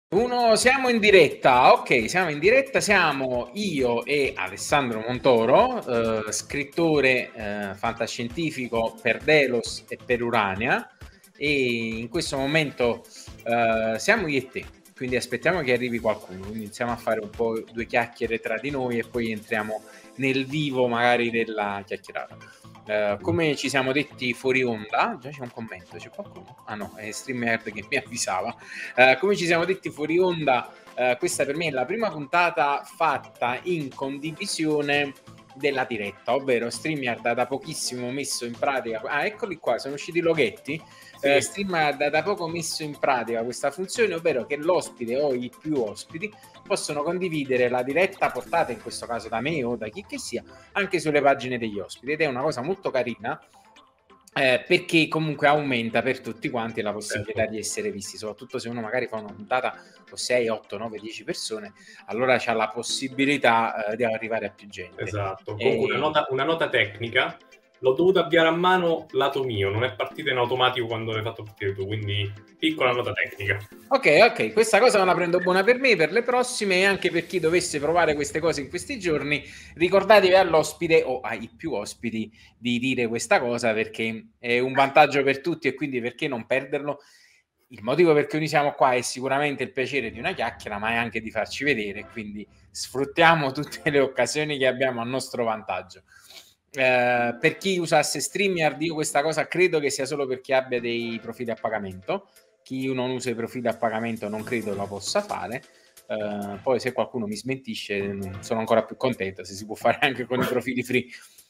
Uno, siamo in diretta, ok, siamo in diretta, siamo io e Alessandro Montoro, scrittore fantascientifico per Delos e per Urania, e in questo momento siamo io e te, quindi aspettiamo che arrivi qualcuno, quindi iniziamo a fare un po' due chiacchiere tra di noi e poi entriamo nel vivo magari della chiacchierata. Come ci siamo detti fuori onda, già c'è un commento, c'è qualcuno? Ah no, è StreamYard che mi avvisava. Come ci siamo detti fuori onda, questa per me è la prima puntata fatta in condivisione della diretta, ovvero StreamYard ha da pochissimo messo in pratica. Ah, eccoli qua, sono usciti i loghetti. Sì. StreamYard ha da poco messo in pratica questa funzione, ovvero che l'ospite o i più ospiti possono condividere la diretta portata in questo caso da me o da chi che sia anche sulle pagine degli ospiti, ed è una cosa molto carina perché comunque aumenta per tutti quanti la possibilità di essere visti, soprattutto se uno magari fa una puntata con 6, 8, 9, 10 persone, allora c'ha la possibilità di arrivare a più gente. Esatto. Comunque una nota tecnica, l'ho dovuto avviare a mano lato mio, non è partita in automatico quando l'hai fatto partire tu, quindi piccola nota tecnica. Ok, questa cosa me la prendo buona per me, per le prossime, e anche per chi dovesse provare queste cose in questi giorni. Ricordatevi all'ospite o ai più ospiti di dire questa cosa, perché è un vantaggio per tutti e quindi perché non perderlo? Il motivo per cui noi siamo qua è sicuramente il piacere di una chiacchiera, ma è anche di farci vedere, quindi sfruttiamo tutte le occasioni che abbiamo a nostro vantaggio. Per chi usasse StreamYard, io questa cosa credo che sia solo per chi abbia dei profili a pagamento. Chi non usa i profili a pagamento non credo lo possa fare. Poi se qualcuno mi smentisce sono ancora più contento, se si può fare anche con i profili free.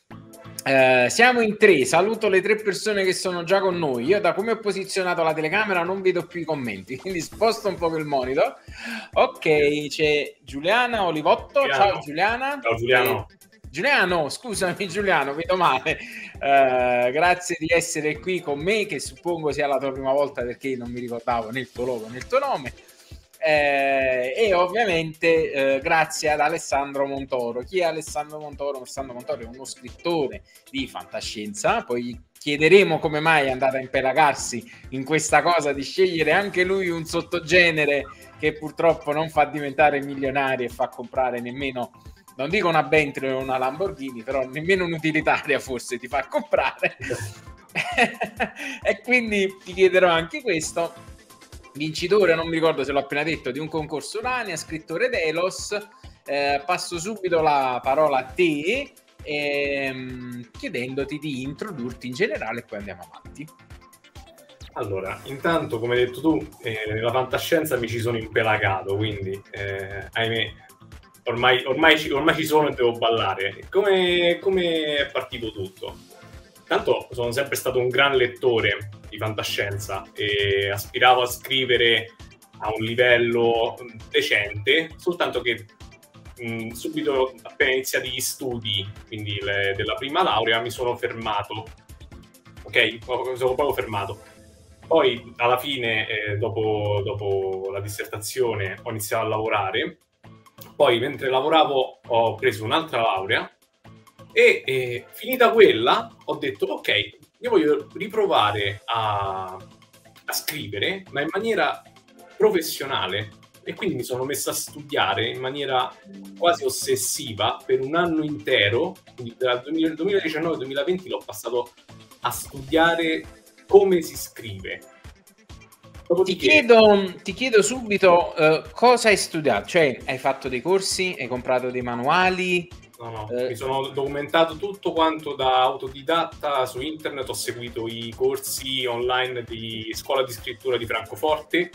Siamo in 3, saluto le 3 persone che sono già con noi. Io da come ho posizionato la telecamera non vedo più i commenti, quindi sposto un po' il monitor. Ok, c'è Giuliana Olivotto. Ciao Giuliana. Ciao Giuliano. Giuliano, scusami Giuliano, vedo male. Grazie di essere qui con me, che suppongo sia la tua prima volta perché non mi ricordavo né il tuo logo né il tuo nome. E ovviamente grazie ad Alessandro Montoro. Chi è Alessandro Montoro? Alessandro Montoro è uno scrittore di fantascienza, poi chiederemo come mai è andata a impelagarsi in questa cosa di scegliere anche lui un sottogenere che purtroppo non fa diventare milionari e fa comprare nemmeno, non dico una Bentley o una Lamborghini, però nemmeno un'utilitaria forse ti fa comprare. E quindi ti chiederò anche questo. Vincitore, non mi ricordo se l'ho appena detto, di un concorso Urania, scrittore Delos. Passo subito la parola a te, chiedendoti di introdurti in generale e poi andiamo avanti. Allora, intanto, come hai detto tu, nella fantascienza mi ci sono impelagato, quindi ahimè, ormai ci sono e devo ballare. Come è partito tutto? Tanto sono sempre stato un gran lettore di fantascienza e aspiravo a scrivere a un livello decente, soltanto che subito appena iniziati gli studi, quindi della prima laurea, mi sono fermato. Ok, sono proprio fermato. Poi alla fine, dopo la dissertazione, ho iniziato a lavorare. Poi mentre lavoravo ho preso un'altra laurea e finita quella ho detto ok, io voglio riprovare a scrivere, ma in maniera professionale, e quindi mi sono messo a studiare in maniera quasi ossessiva per un anno intero, quindi dal 2019 al 2020 l'ho passato a studiare come si scrive. Ti chiedo subito cosa hai studiato, cioè hai fatto dei corsi, hai comprato dei manuali? No, mi sono documentato tutto quanto da autodidatta su internet, ho seguito i corsi online di scuola di scrittura di Francoforte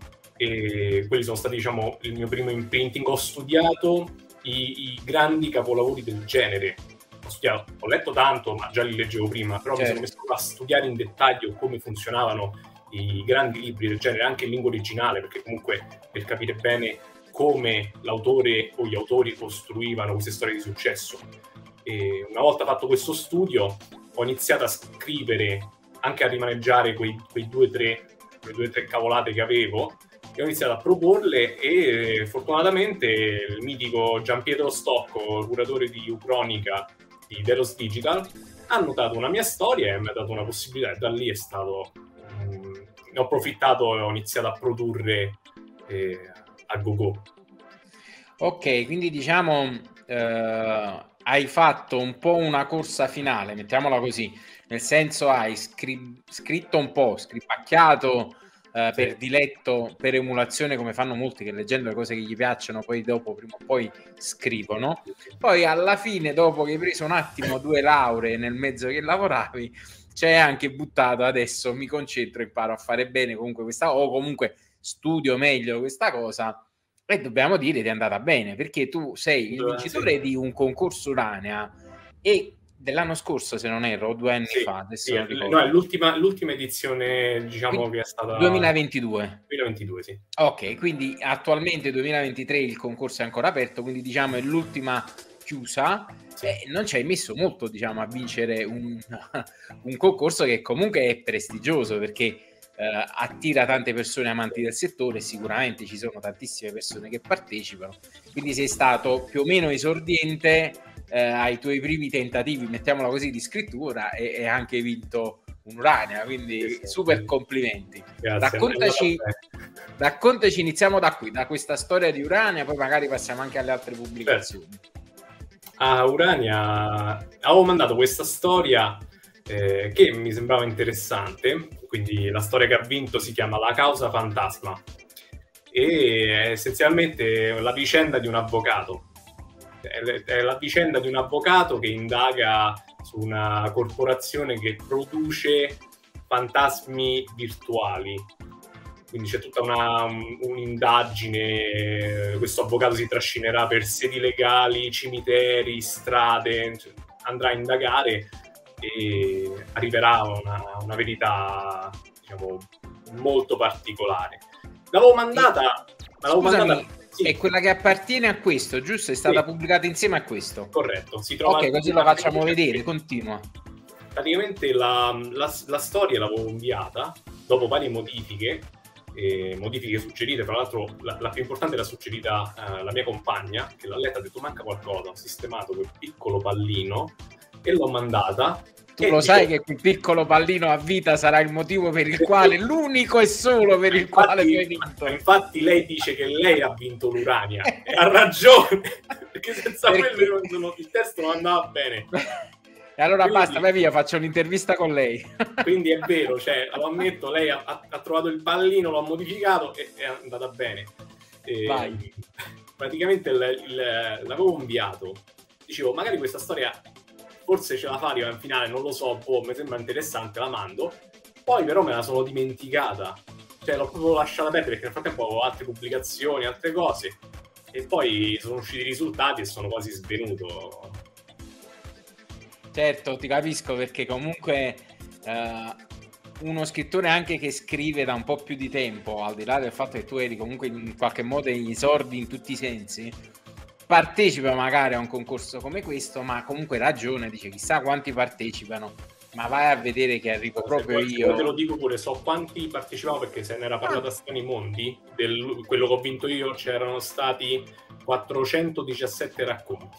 e quelli sono stati, diciamo, il mio primo imprinting. Ho studiato i grandi capolavori del genere, ho letto tanto, ma già li leggevo prima, però mi sono messo a studiare in dettaglio come funzionavano i grandi libri del genere, anche in lingua originale, perché comunque per capire bene come l'autore o gli autori costruivano queste storie di successo. E una volta fatto questo studio ho iniziato a scrivere, anche a rimaneggiare quei due o tre cavolate che avevo, e ho iniziato a proporle, e fortunatamente il mitico Gianpietro Stocco, curatore di Ucronica di Delos Digital, ha notato una mia storia e mi ha dato una possibilità, e da lì è stato ne ho approfittato e ho iniziato a produrre a go-go. Ok, quindi diciamo hai fatto un po' una corsa finale, mettiamola così, nel senso hai scritto un po', scripacchiato per diletto, per emulazione, come fanno molti che leggendo le cose che gli piacciono poi dopo prima o poi scrivono, poi alla fine dopo che hai preso un attimo 2 lauree nel mezzo che lavoravi c'è anche buttato adesso mi concentro, imparo a fare bene comunque questa, o comunque studio meglio questa cosa. E dobbiamo dire che è andata bene, perché tu sei il vincitore di un concorso Uranea e dell'anno scorso, se non erro, 2 anni fa, adesso non ricordo. No, è l'ultima edizione, diciamo, quindi, che è stata 2022. 2022, sì. Ok, quindi attualmente 2023 il concorso è ancora aperto, quindi diciamo è l'ultima chiusa. Sì. Non ci hai messo molto, diciamo, a vincere un concorso che comunque è prestigioso, perché attira tante persone amanti del settore, sicuramente ci sono tantissime persone che partecipano, quindi sei stato più o meno esordiente ai tuoi primi tentativi, mettiamola così, di scrittura e anche vinto un Uranea, quindi super complimenti. Grazie, raccontaci, iniziamo da qui, da questa storia di Uranea, poi magari passiamo anche alle altre pubblicazioni. A Urania avevo mandato questa storia che mi sembrava interessante, quindi la storia che ha vinto si chiama La causa fantasma e è essenzialmente la vicenda di un avvocato. È la vicenda di un avvocato che indaga su una corporazione che produce fantasmi virtuali. Quindi c'è tutta un'indagine, questo avvocato si trascinerà per sedi legali, cimiteri, strade, andrà a indagare e arriverà a una verità, diciamo, molto particolare. L'avevo mandata... Sì. È quella che appartiene a questo, giusto? È stata pubblicata insieme a questo? Corretto. Si trova ok, così lo facciamo vedere, continua. Praticamente la storia l'avevo inviata dopo varie modifiche suggerite, tra l'altro la più importante l'ha suggerita la mia compagna, che l'ha letta, ha detto manca qualcosa, ho sistemato quel piccolo pallino e l'ho mandata. Tu lo sai che quel piccolo pallino a vita sarà il motivo per il quale, l'unico e solo per il quale tu hai vinto. Infatti lei dice che lei ha vinto l'Urania e ha ragione, perché senza quello il testo non andava bene. E allora basta, vai via, faccio un'intervista con lei. Quindi è vero, cioè, lo ammetto, lei ha trovato il pallino, l'ha modificato e è andata bene. Vai. Praticamente l'avevo inviato, dicevo magari questa storia forse ce la fa arrivare in finale, non lo so, mi sembra interessante, la mando. Poi però me la sono dimenticata, cioè l'ho proprio lasciata perdere perché nel frattempo avevo altre pubblicazioni, altre cose e poi sono usciti i risultati e sono quasi svenuto. Certo, ti capisco, perché comunque uno scrittore anche che scrive da un po' più di tempo, al di là del fatto che tu eri comunque in qualche modo esordi in tutti i sensi, partecipa magari a un concorso come questo, ma comunque ragione, dice chissà quanti partecipano, ma vai a vedere che arrivo proprio io. Te lo dico pure, so quanti partecipavo perché se ne era parlato a Strani Mondi, quello che ho vinto io c'erano stati 417 racconti.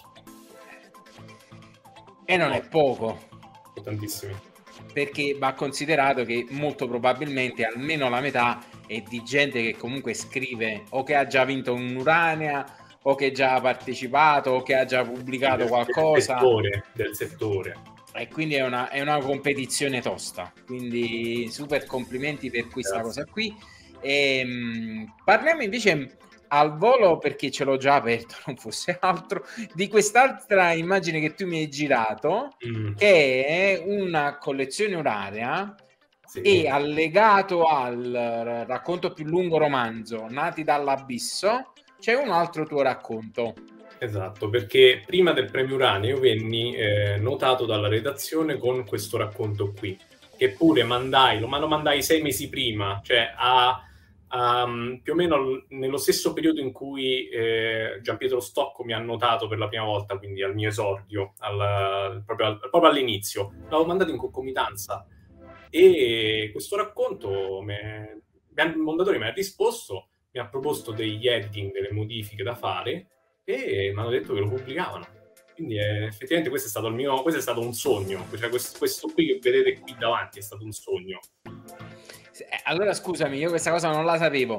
E non è poco. Tantissimi. Perché va considerato che molto probabilmente almeno la metà è di gente che comunque scrive o che ha già vinto un Uranea o che già ha partecipato o che ha già pubblicato qualcosa del settore. E quindi è una competizione tosta, quindi super complimenti per questa cosa qui. Parliamo invece al volo, perché ce l'ho già aperto, non fosse altro, di quest'altra immagine che tu mi hai girato, che è una collezione Uranea, sì. E allegato al racconto più lungo romanzo Nati dall'abisso c'è un altro tuo racconto. Esatto, perché prima del premio Uranea io venni notato dalla redazione con questo racconto qui, che pure lo mandai 6 mesi prima, cioè più o meno nello stesso periodo in cui Gianpietro Stocco mi ha notato per la prima volta, quindi al mio esordio, proprio all'inizio. L'avevo mandato in concomitanza e questo racconto il montatore mi ha risposto, mi ha proposto degli editing, delle modifiche da fare e mi hanno detto che lo pubblicavano. Quindi effettivamente questo è stato un sogno, cioè questo qui che vedete qui davanti è stato un sogno. Allora scusami, io questa cosa non la sapevo.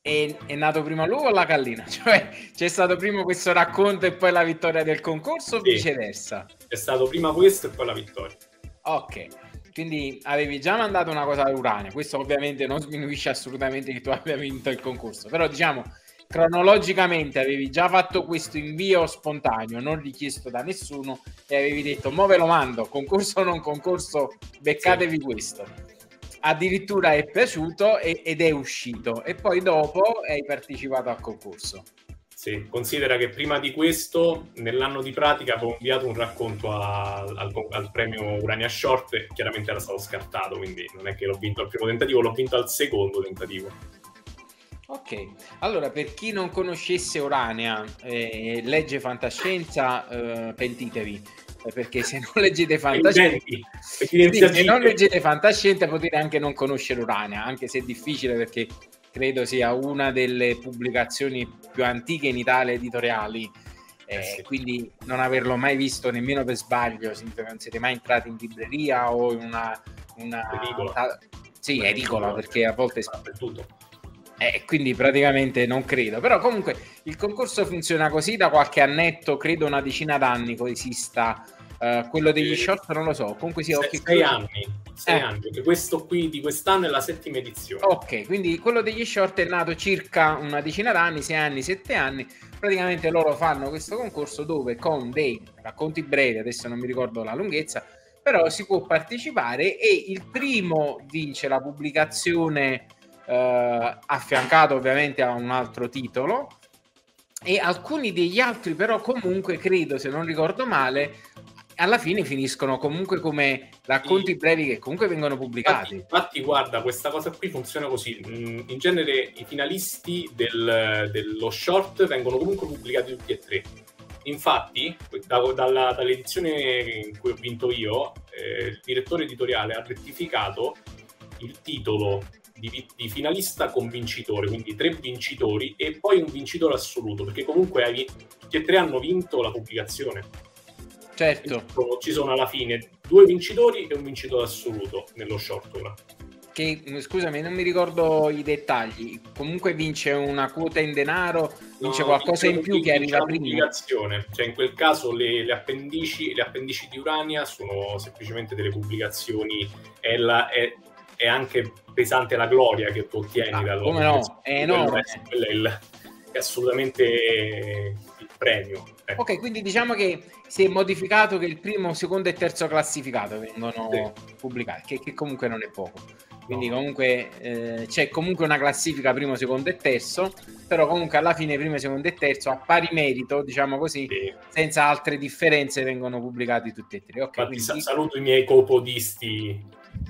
È nato prima l'uovo o la gallina? Cioè, c'è stato prima questo racconto e poi la vittoria del concorso o Sì, viceversa? è stato prima questo e poi la vittoria. Ok, quindi avevi già mandato una cosa all'uranio. Questo ovviamente non sminuisce assolutamente che tu abbia vinto il concorso, però diciamo cronologicamente avevi già fatto questo invio spontaneo, non richiesto da nessuno, e avevi detto mo ve lo mando, concorso o non concorso, beccatevi questo. Addirittura è piaciuto ed è uscito, e poi dopo hai partecipato al concorso. Sì, considera che prima di questo, nell'anno di pratica, avevo inviato un racconto al premio Urania Short e chiaramente era stato scartato, quindi non è che l'ho vinto al primo tentativo, l'ho vinto al secondo tentativo. Ok, allora per chi non conoscesse Urania, legge fantascienza, pentitevi, perché se non leggete fantascienza, se non leggete fantascienza potete anche non conoscere Urania, anche se è difficile perché credo sia una delle pubblicazioni più antiche in Italia editoriali, sì. Quindi non averlo mai visto nemmeno per sbaglio, significa che non siete mai entrati in libreria o in una edicola. Sì, edicola, perché a volte tutto. Quindi praticamente non credo, però comunque il concorso funziona così da qualche annetto, credo una decina d'anni esista. Quello degli short non lo so, comunque sì, 6 anni, perché questo qui di quest'anno è la 7ª edizione. Ok, quindi quello degli short è nato circa una decina d'anni, 6 anni, 7 anni. Praticamente loro fanno questo concorso dove con dei racconti brevi, adesso non mi ricordo la lunghezza, però si può partecipare e il primo vince la pubblicazione affiancato ovviamente a un altro titolo, e alcuni degli altri però comunque credo, se non ricordo male, alla fine finiscono comunque come racconti brevi che comunque vengono pubblicati. Infatti guarda, questa cosa qui funziona così. In genere i finalisti dello short vengono comunque pubblicati tutti e tre. Infatti, dall'edizione in cui ho vinto io, il direttore editoriale ha rettificato il titolo di finalista con vincitore, quindi 3 vincitori e poi un vincitore assoluto, perché comunque tutti e 3 hanno vinto la pubblicazione. Certo. Ci sono alla fine 2 vincitori e un vincitore assoluto nello short ora. Che, scusami, non mi ricordo i dettagli. Comunque vince una quota in denaro, vince qualcosa in più che arriva prima. Cioè in quel caso le appendici di Urania sono semplicemente delle pubblicazioni, è anche pesante la gloria che tu ottieni dalla come no, è enorme. Quello è assolutamente il premio. Ok, quindi diciamo che si è modificato che il primo, secondo e terzo classificato vengono pubblicati, che comunque non è poco. Quindi comunque c'è comunque una classifica primo, secondo e terzo, però comunque alla fine primo, secondo e terzo a pari merito, diciamo così, senza altre differenze vengono pubblicati tutti e tre. Okay, quindi saluto i miei copodisti.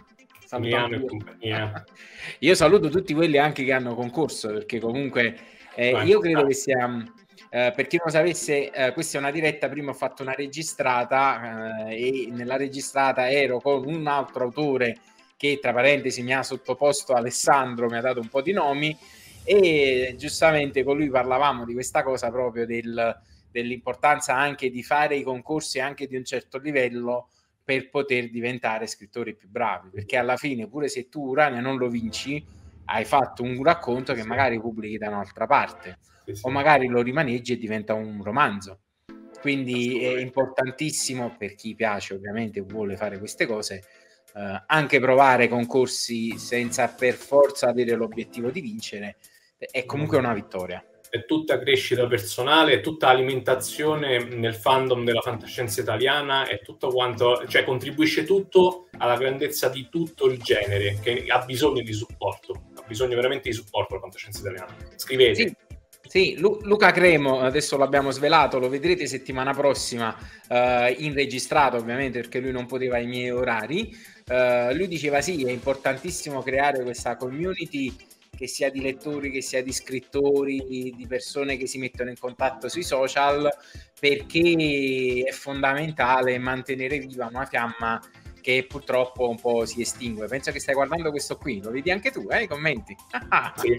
Io saluto tutti quelli anche che hanno concorso, perché comunque io credo che sia per chi non lo sapesse, questa è una diretta. Prima ho fatto una registrata e nella registrata ero con un altro autore che tra parentesi mi ha sottoposto Alessandro, mi ha dato un po' di nomi e giustamente con lui parlavamo di questa cosa proprio dell'importanza anche di fare i concorsi anche di un certo livello per poter diventare scrittori più bravi, perché alla fine pure se tu Urania non lo vinci hai fatto un racconto che magari pubblichi da un'altra parte o magari lo rimaneggi e diventa un romanzo, quindi è importantissimo per chi piace ovviamente vuole fare queste cose anche provare concorsi senza per forza avere l'obiettivo di vincere, è comunque una vittoria. È tutta crescita personale, è tutta alimentazione nel fandom della fantascienza italiana, è tutto quanto, cioè contribuisce tutto alla grandezza di tutto il genere che ha bisogno di supporto, ha bisogno veramente di supporto la fantascienza italiana. Scrivete. Sì, Luca Cremo, adesso l'abbiamo svelato, lo vedrete settimana prossima in registrato ovviamente perché lui non poteva ai miei orari. Lui diceva sì, è importantissimo creare questa community che sia di lettori, che sia di scrittori, di persone che si mettono in contatto sui social, perché è fondamentale mantenere viva una fiamma che purtroppo un po' si estingue. Penso che stai guardando questo qui, lo vedi anche tu, i commenti? Sì.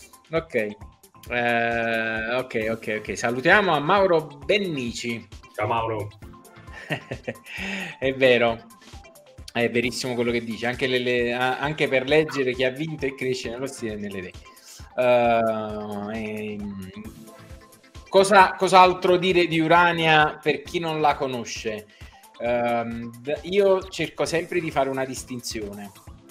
Ok, salutiamo a Mauro Bennici. Ciao Mauro. È vero, è verissimo quello che dice, anche per leggere chi ha vinto e cresce nello stile e nelle idee. Cos'altro dire di Urania per chi non la conosce? Io cerco sempre di fare una distinzione.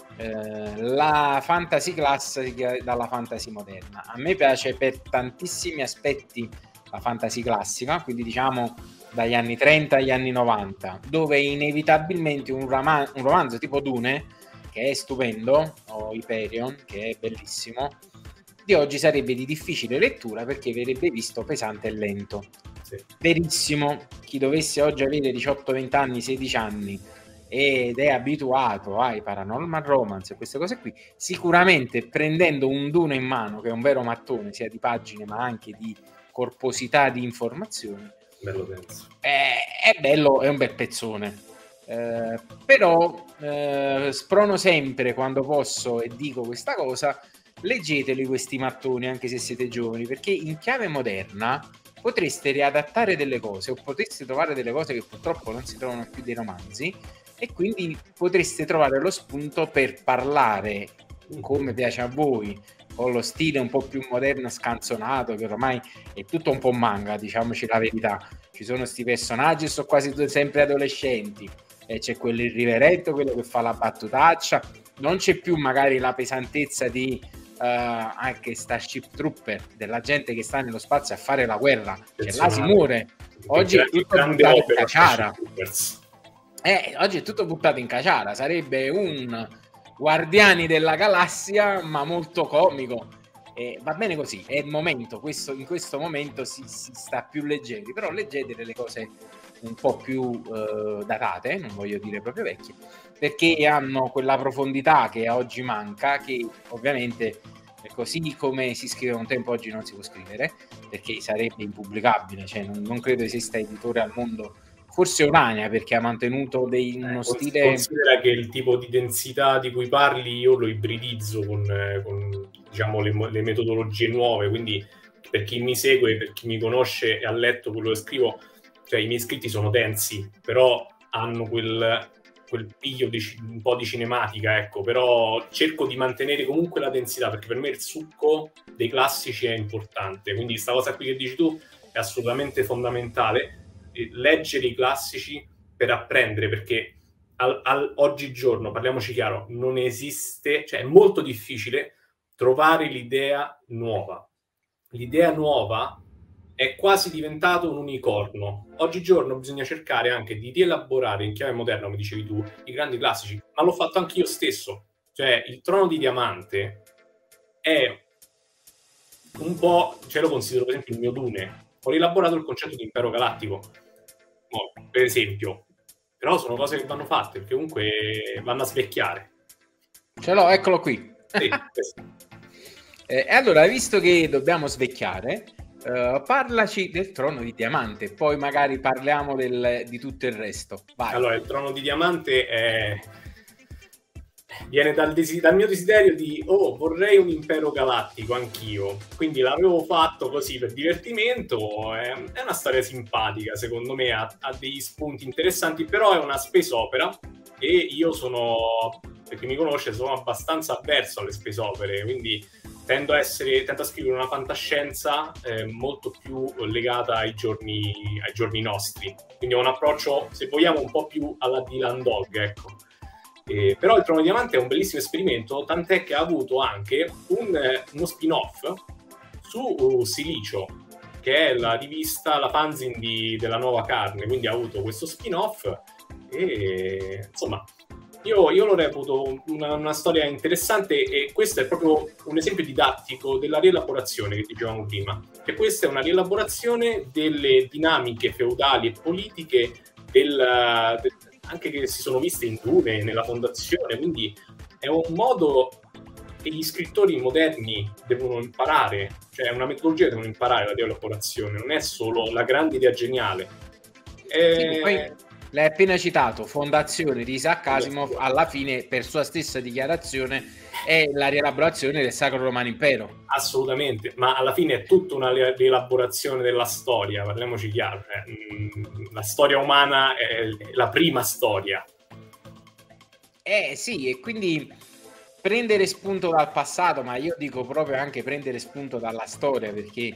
La fantasy classica dalla fantasy moderna. A me piace per tantissimi aspetti la fantasy classica, quindi diciamo dagli anni 30 agli anni 90, dove inevitabilmente un romanzo tipo Dune, che è stupendo, o Hyperion, che è bellissimo, di oggi sarebbe di difficile lettura perché verrebbe visto pesante e lento. Sì. Verissimo, chi dovesse oggi avere 18, 20 anni, 16 anni ed è abituato ai paranormal romance e queste cose qui, sicuramente prendendo un Dune in mano, che è un vero mattone sia di pagine ma anche di corposità di informazioni, bello denso. È bello, è un bel pezzone. Però sprono sempre quando posso e dico questa cosa, leggeteli questi mattoni anche se siete giovani, perché in chiave moderna potreste riadattare delle cose o potreste trovare delle cose che purtroppo non si trovano più dei romanzi e quindi potreste trovare lo spunto per parlare come piace a voi, con lo stile un po' più moderno, scanzonato, che ormai è tutto un po' manga, diciamoci la verità. Ci sono sti personaggi, sono quasi sempre adolescenti, e c'è quello irriverente, quello che fa la battutaccia, non c'è più magari la pesantezza di anche Starship Trooper, della gente che sta nello spazio a fare la guerra, che là si muore. Oggi è tutto buttato in caciara. Oggi è tutto buttato in caciara, sarebbe un Guardiani della Galassia, ma molto comico. Va bene così, è il momento, in questo momento si sta più leggeri, però leggete delle cose un po' più datate, non voglio dire proprio vecchie, perché hanno quella profondità che oggi manca, che ovviamente così come si scriveva un tempo oggi non si può scrivere, perché sarebbe impubblicabile, cioè non credo esista editore al mondo, forse Urania, perché ha mantenuto uno stile... Considera che il tipo di densità di cui parli io lo ibridizzo con diciamo le metodologie nuove, quindi per chi mi segue, per chi mi conosce e ha letto quello che scrivo, cioè i miei scritti sono densi, però hanno quel piglio un po' di cinematica, ecco, però cerco di mantenere comunque la densità, perché per me il succo dei classici è importante, quindi questa cosa qui che dici tu è assolutamente fondamentale, leggere i classici per apprendere, perché oggigiorno, parliamoci chiaro, non esiste, cioè è molto difficile trovare l'idea nuova. L'idea nuova è quasi diventato un unicorno. Oggigiorno bisogna cercare anche di rielaborare in chiave moderna, come dicevi tu, i grandi classici, ma l'ho fatto anche io stesso. Cioè, il Trono di Diamante è un po', cioè lo considero per esempio il mio Dune. Ho rielaborato il concetto di impero galattico, per esempio. Però sono cose che vanno fatte, perché comunque vanno a svecchiare. Ce l'ho, eccolo qui. Sì, e allora, visto che dobbiamo svecchiare, parlaci del Trono di Diamante, poi magari parliamo di tutto il resto. Vai. Allora, il Trono di Diamante viene dal mio desiderio di vorrei un impero galattico anch'io, quindi l'avevo fatto così per divertimento. È una storia simpatica, secondo me ha degli spunti interessanti, però è una space opera e io per chi mi conosce, sono abbastanza avverso alle space opere, quindi tendo a scrivere una fantascienza molto più legata ai giorni nostri, quindi ho un approccio, se vogliamo, un po' più alla Dylan Dog, ecco. Però il Trono di Diamante è un bellissimo esperimento, tant'è che ha avuto anche uno spin-off su Silicio, che è la rivista, la fanzine della Nuova Carne, quindi ha avuto questo spin-off e insomma io lo reputo una storia interessante, e questo è proprio un esempio didattico della rielaborazione che dicevamo prima, che questa è una rielaborazione delle dinamiche feudali e politiche anche che si sono viste in Dune, nella fondazione, quindi è un modo che gli scrittori moderni devono imparare, cioè è una metodologia che devono imparare la rielaborazione, non è solo la grande idea geniale. Sì, poi l'hai appena citato, Fondazione di Isaac Asimov, alla fine per sua stessa dichiarazione è la rielaborazione del Sacro Romano Impero. Assolutamente, ma alla fine è tutta una rielaborazione della storia, parliamoci chiaro. La storia umana è la prima storia. Sì, e quindi prendere spunto dal passato, ma io dico proprio anche prendere spunto dalla storia, perché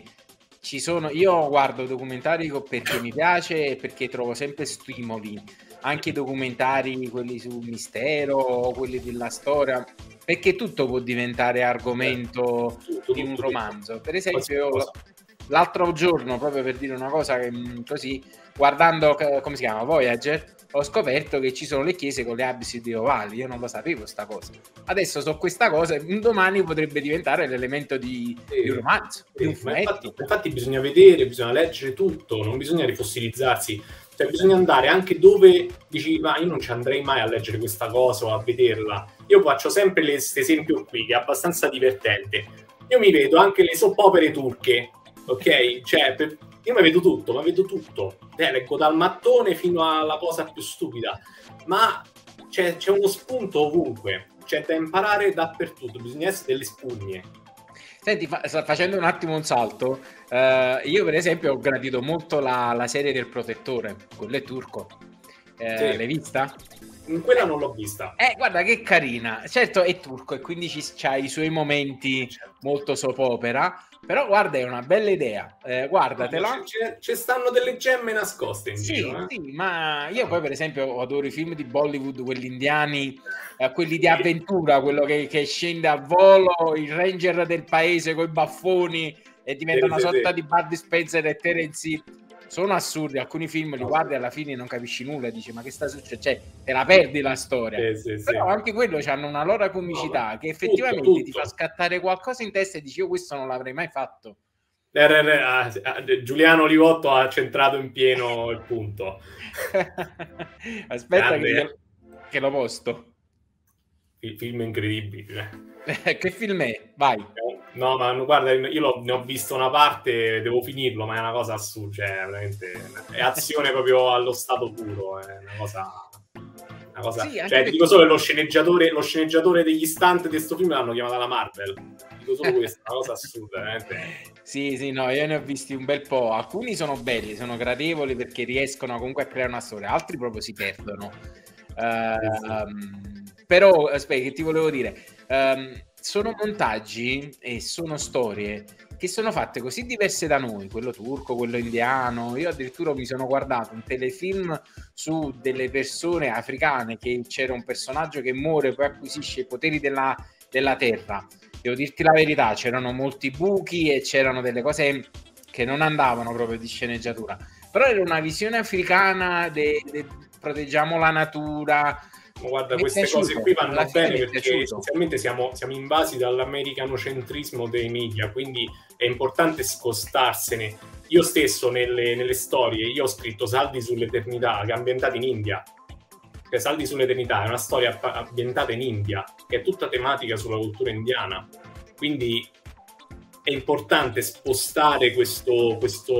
io guardo documentari perché mi piace e perché trovo sempre stimoli, anche documentari quelli sul mistero o quelli della storia, perché tutto può diventare argomento di un romanzo. Per esempio, l'altro giorno, proprio per dire una cosa che così, guardando, come si chiama, Voyager, ho scoperto che ci sono le chiese con le absidi ovali. Io non lo sapevo sta cosa. Adesso so questa cosa e domani potrebbe diventare l'elemento di un romanzo, di un fumetto. Infatti bisogna vedere, bisogna leggere tutto, non bisogna rifossilizzarsi. Cioè bisogna andare anche dove dici ma io non ci andrei mai a leggere questa cosa o a vederla. Io faccio sempre questo esempio qui che è abbastanza divertente. Io mi vedo anche le soap opere turche, ok? Cioè io mi vedo tutto, leggo dal mattone fino alla cosa più stupida, ma c'è uno spunto ovunque, c'è da imparare dappertutto, bisogna essere delle spugne. Senti, facendo un attimo un salto, io per esempio ho gradito molto la serie del Protettore, quello è turco. Sì. L'hai vista? Quella non l'ho vista. Guarda che carina, certo è turco e quindi c'ha i suoi momenti molto soap opera, però guarda, è una bella idea, guardatela. Ci stanno delle gemme nascoste in giro. Sì, ma io poi per esempio adoro i film di Bollywood, quelli indiani, quelli di avventura, quello che scende a volo, il ranger del paese con i baffoni e diventa una sorta di Bud Spencer e Terence Hill. Sono assurdi, alcuni film li guardi e alla fine non capisci nulla, dici ma che sta succedendo? Cioè, te la perdi la storia. Però anche quello hanno una loro comicità che effettivamente tutto. Ti fa scattare qualcosa in testa e dici io questo non l'avrei mai fatto. Giuliano Livotto ha centrato in pieno il punto. Aspetta che lo posto. Film incredibile. Che film è? Vai. No, ma guarda, io ne ho visto una parte, devo finirlo, ma è una cosa assurda, cioè veramente è azione proprio allo stato puro, è una cosa sì, cioè dico solo lo sceneggiatore degli stunt di questo film l'hanno chiamato la Marvel. Dico solo questa, una cosa assurda, veramente. Sì, no, io ne ho visti un bel po', alcuni sono belli, sono gradevoli perché riescono comunque a creare una storia, altri proprio si perdono. Però aspetta, che ti volevo dire, sono montaggi e sono storie che sono fatte così diverse da noi, quello turco, quello indiano. Io addirittura mi sono guardato un telefilm su delle persone africane, che c'era un personaggio che muore poi acquisisce i poteri della terra. Devo dirti la verità, c'erano molti buchi e c'erano delle cose che non andavano proprio di sceneggiatura, però era una visione africana proteggiamo la natura. Guarda, queste cose qui vanno bene perché essenzialmente siamo invasi dall'americanocentrismo dei media, quindi è importante scostarsene. Io stesso nelle storie, io ho scritto Saldi sull'eternità, che è ambientata in India. Cioè, Saldi sull'eternità è una storia ambientata in India, che è tutta tematica sulla cultura indiana. Quindi è importante spostare questo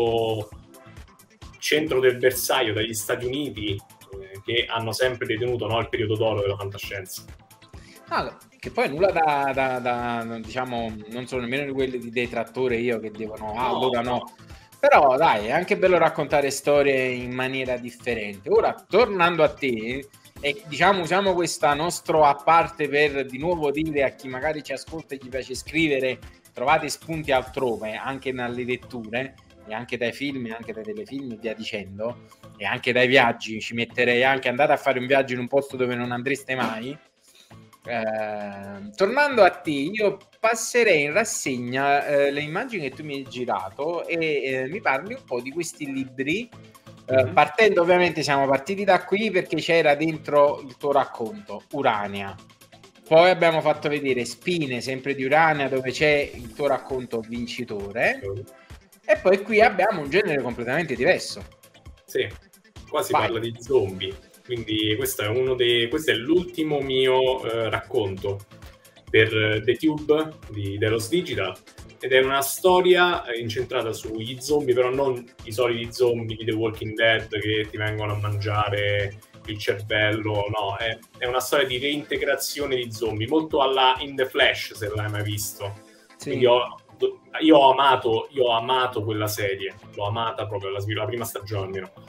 centro del bersaglio dagli Stati Uniti, che hanno sempre detenuto il periodo d'oro della fantascienza. Che poi nulla da diciamo, non sono nemmeno di quelli di detrattore io che devono allora no. Però dai, è anche bello raccontare storie in maniera differente. Ora, tornando a te, e diciamo usiamo questa nostra a parte per di nuovo dire a chi magari ci ascolta e gli piace scrivere, trovate spunti altrove, anche nelle letture, e anche dai film, e anche dai telefilm e via dicendo, e anche dai viaggi. Ci metterei anche andate a fare un viaggio in un posto dove non andreste mai. Tornando a te, io passerei in rassegna le immagini che tu mi hai girato e mi parli un po' di questi libri, partendo ovviamente siamo partiti da qui perché c'era dentro il tuo racconto Urania, poi abbiamo fatto vedere Spine, sempre di Urania, dove c'è il tuo racconto vincitore, e poi qui abbiamo un genere completamente diverso. Sì, qua si parla di zombie. Quindi questo è l'ultimo mio racconto per The Tube di Delos Digital, ed è una storia incentrata sugli zombie, però non i soliti zombie di The Walking Dead che ti vengono a mangiare il cervello, no, è una storia di reintegrazione di zombie, molto alla In the Flash, se l'hai mai visto. Sì. Quindi io ho amato quella serie, l'ho amata proprio la prima stagione almeno.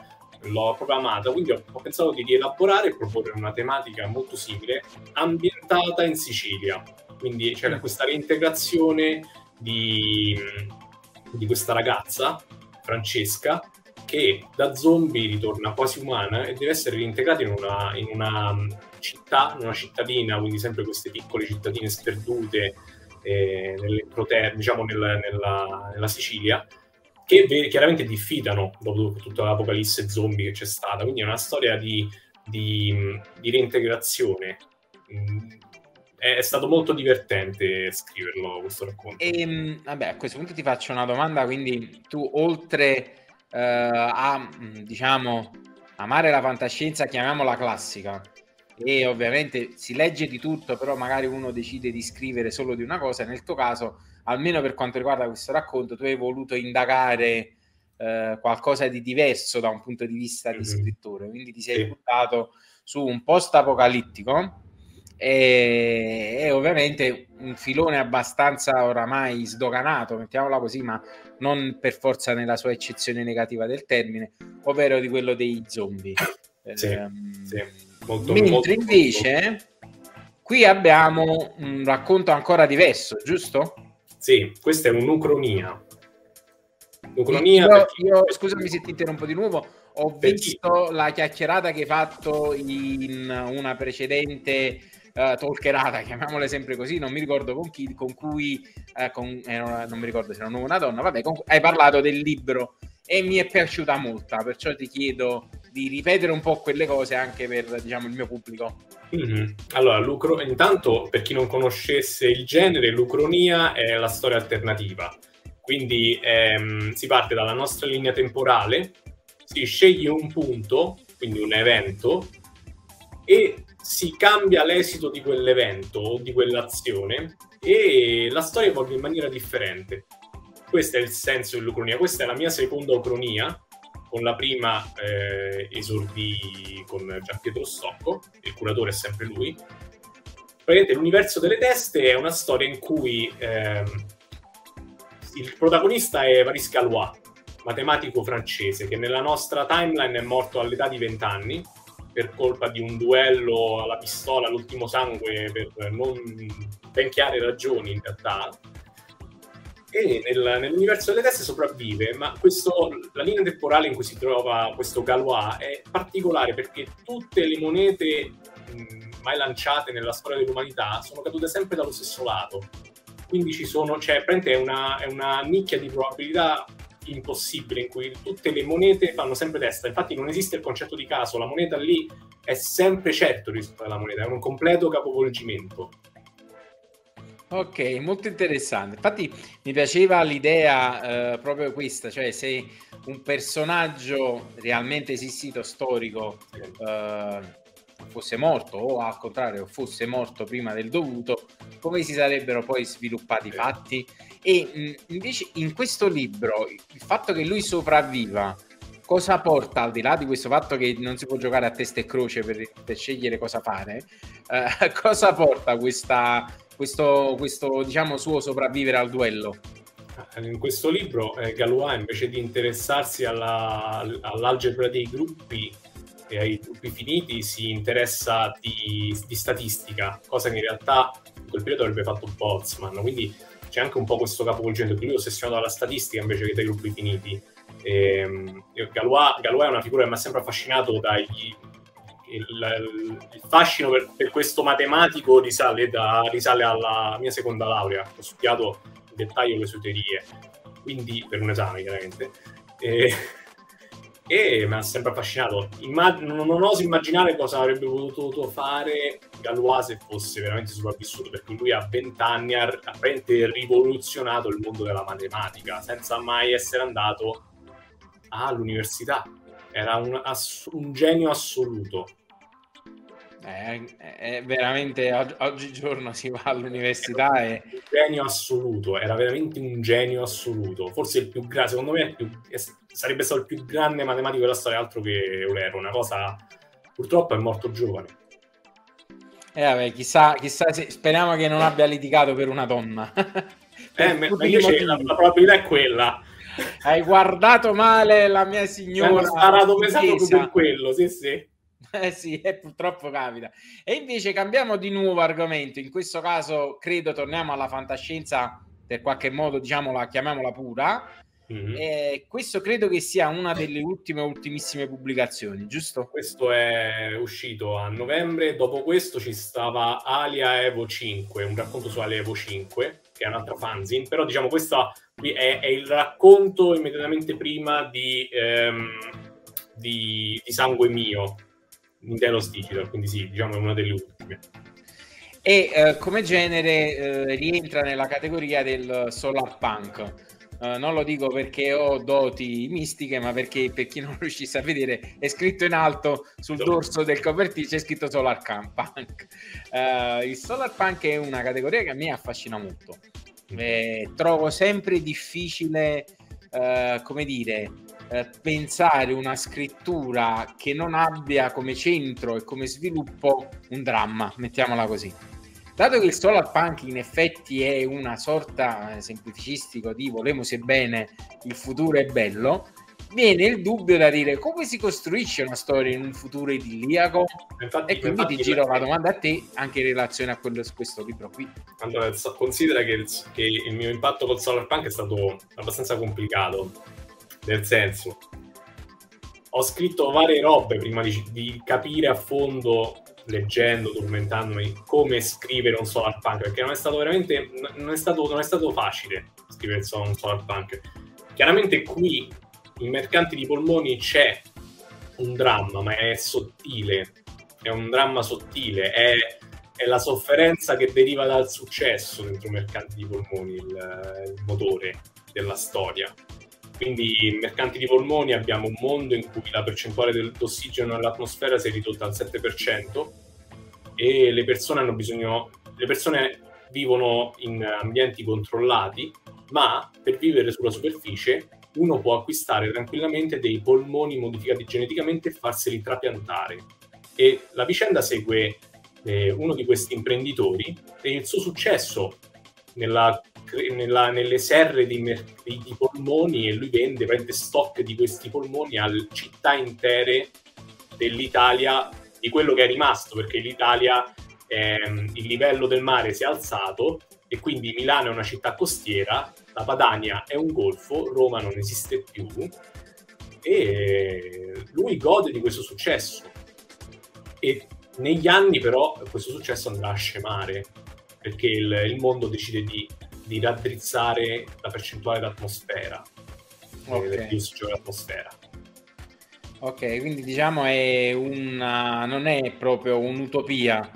l'ho proprio amata, quindi ho pensato di rielaborare e proporre una tematica molto simile, ambientata in Sicilia. Quindi c'è questa reintegrazione di questa ragazza, Francesca, che da zombie ritorna quasi umana e deve essere reintegrata in una città, in una cittadina, quindi sempre queste piccole cittadine sperdute diciamo nella Sicilia, che chiaramente diffidano dopo tutta l'apocalisse zombie che c'è stata. Quindi è una storia di reintegrazione. È stato molto divertente scriverlo, questo racconto. Vabbè, a questo punto ti faccio una domanda, quindi tu oltre a, diciamo, amare la fantascienza, chiamiamola classica, e ovviamente si legge di tutto, però magari uno decide di scrivere solo di una cosa, nel tuo caso, almeno per quanto riguarda questo racconto, tu hai voluto indagare qualcosa di diverso da un punto di vista di scrittore, quindi ti sei buttato su un post apocalittico e ovviamente un filone abbastanza oramai sdoganato, mettiamola così, ma non per forza nella sua eccezione negativa del termine, ovvero di quello dei zombie. Mentre invece qui abbiamo un racconto ancora diverso, giusto? Sì, questa è un'ucronia. Io scusami se ti interrompo di nuovo, ho visto la chiacchierata che hai fatto in una precedente talkerata, chiamiamole sempre così, non mi ricordo con chi, con cui non mi ricordo se era una donna, vabbè, hai parlato del libro e mi è piaciuta molto, perciò ti chiedo di ripetere un po' quelle cose anche per, diciamo, il mio pubblico. Allora, intanto, per chi non conoscesse il genere, l'ucronia è la storia alternativa. Quindi si parte dalla nostra linea temporale, si sceglie un punto, quindi un evento, e si cambia l'esito di quell'evento o di quell'azione e la storia evolve in maniera differente. Questo è il senso dell'ucronia. Questa è la mia seconda ucronia. Con la prima esordì con Gianpietro Stocco, il curatore è sempre lui. Praticamente l'universo delle teste è una storia in cui il protagonista è Varis Galois, matematico francese, che nella nostra timeline è morto all'età di 20 anni per colpa di un duello alla pistola, all'ultimo sangue, per non ben chiare ragioni in realtà. E nell'universo delle teste sopravvive, ma la linea temporale in cui si trova questo Galois è particolare perché tutte le monete mai lanciate nella storia dell'umanità sono cadute sempre dallo stesso lato. Quindi è una nicchia di probabilità impossibile in cui tutte le monete fanno sempre testa. Infatti non esiste il concetto di caso, la moneta lì è sempre certo rispetto alla moneta, è un completo capovolgimento. Ok, molto interessante. Infatti mi piaceva l'idea proprio questa, cioè se un personaggio realmente esistito storico fosse morto o al contrario fosse morto prima del dovuto, come si sarebbero poi sviluppati i fatti? E invece in questo libro il fatto che lui sopravviva cosa porta, al di là di questo fatto che non si può giocare a testa e croce per scegliere cosa fare, cosa porta questo diciamo suo sopravvivere al duello? In questo libro Galois, invece di interessarsi all'algebra dei gruppi e ai gruppi finiti, si interessa di statistica, cosa che in realtà in quel periodo avrebbe fatto Boltzmann, quindi c'è anche un po' questo capovolgimento, che lui è ossessionato dalla statistica invece che dai gruppi finiti. Galois è una figura che mi ha sempre affascinato, il fascino per questo matematico risale alla mia seconda laurea. Ho studiato in dettaglio le sue teorie, quindi per un esame chiaramente, e mi ha sempre affascinato. Non oso immaginare cosa avrebbe potuto fare Galois se fosse veramente sopravvissuto, perché lui a 20 anni ha apparentemente rivoluzionato il mondo della matematica senza mai essere andato all'università. Era un genio assoluto. È veramente oggigiorno si va all'università un genio assoluto, era veramente un genio assoluto, forse il più grande, secondo me sarebbe stato il più grande matematico della storia, altro che Eulero, una cosa, purtroppo è morto giovane. Vabbè, chissà speriamo che non abbia litigato per una donna. Invece la probabilità è quella. Hai guardato male la mia signora. Mi hanno sparato pesato per quello, sì sì. Sì, purtroppo capita. E invece cambiamo di nuovo argomento. In questo caso credo torniamo alla fantascienza, per qualche modo, diciamola, chiamiamola pura. Questo credo che sia una delle ultimissime pubblicazioni, giusto? Questo è uscito a novembre. Dopo questo ci stava Alia Evo 5, un racconto su Alia Evo 5, che è un'altra fanzine, però diciamo questo è il racconto immediatamente prima di Sangue Mio in Delos Digital, quindi sì, diciamo è una delle ultime. E come genere rientra nella categoria del solar punk. Non lo dico perché ho doti mistiche, ma perché, per chi non riuscisse a vedere, è scritto in alto sul dorso del copertino, c'è scritto solar punk. Il solar punk è una categoria che a me affascina molto. Trovo sempre difficile, come dire, pensare una scrittura che non abbia come centro e come sviluppo un dramma, mettiamola così. Dato che il solar punk in effetti è una sorta semplicistico di volemose bene, il futuro è bello, viene il dubbio da dire come si costruisce una storia in un futuro idilliaco. E quindi ti giro la domanda a te anche in relazione a questo libro qui. Allora, considera che il mio impatto col solar punk è stato abbastanza complicato, nel senso, ho scritto varie robe prima di capire a fondo, leggendo, documentandomi, come scrivere un solar punk, perché non è stato veramente non è stato facile scrivere un solar punk. Chiaramente qui in Mercanti di Polmoni c'è un dramma, ma è sottile, è un dramma sottile, è la sofferenza che deriva dal successo dentro Mercanti di Polmoni, il motore della storia. Quindi in Mercanti di Polmoni abbiamo un mondo in cui la percentuale dell'ossigeno nell'atmosfera si è ridotta al 7% e le persone vivono in ambienti controllati, ma per vivere sulla superficie uno può acquistare tranquillamente dei polmoni modificati geneticamente e farseli trapiantare. E la vicenda segue uno di questi imprenditori e il suo successo nelle serre di polmoni, e lui vende stock di questi polmoni a città intere dell'Italia, di quello che è rimasto, perché l'Italia il livello del mare si è alzato e quindi Milano è una città costiera, la Padania è un golfo, Roma non esiste più e lui gode di questo successo. E negli anni però questo successo andrà a scemare perché il mondo decide di raddrizzare la percentuale d'atmosfera, del diossido dell'atmosfera. Ok, quindi diciamo non è proprio un'utopia.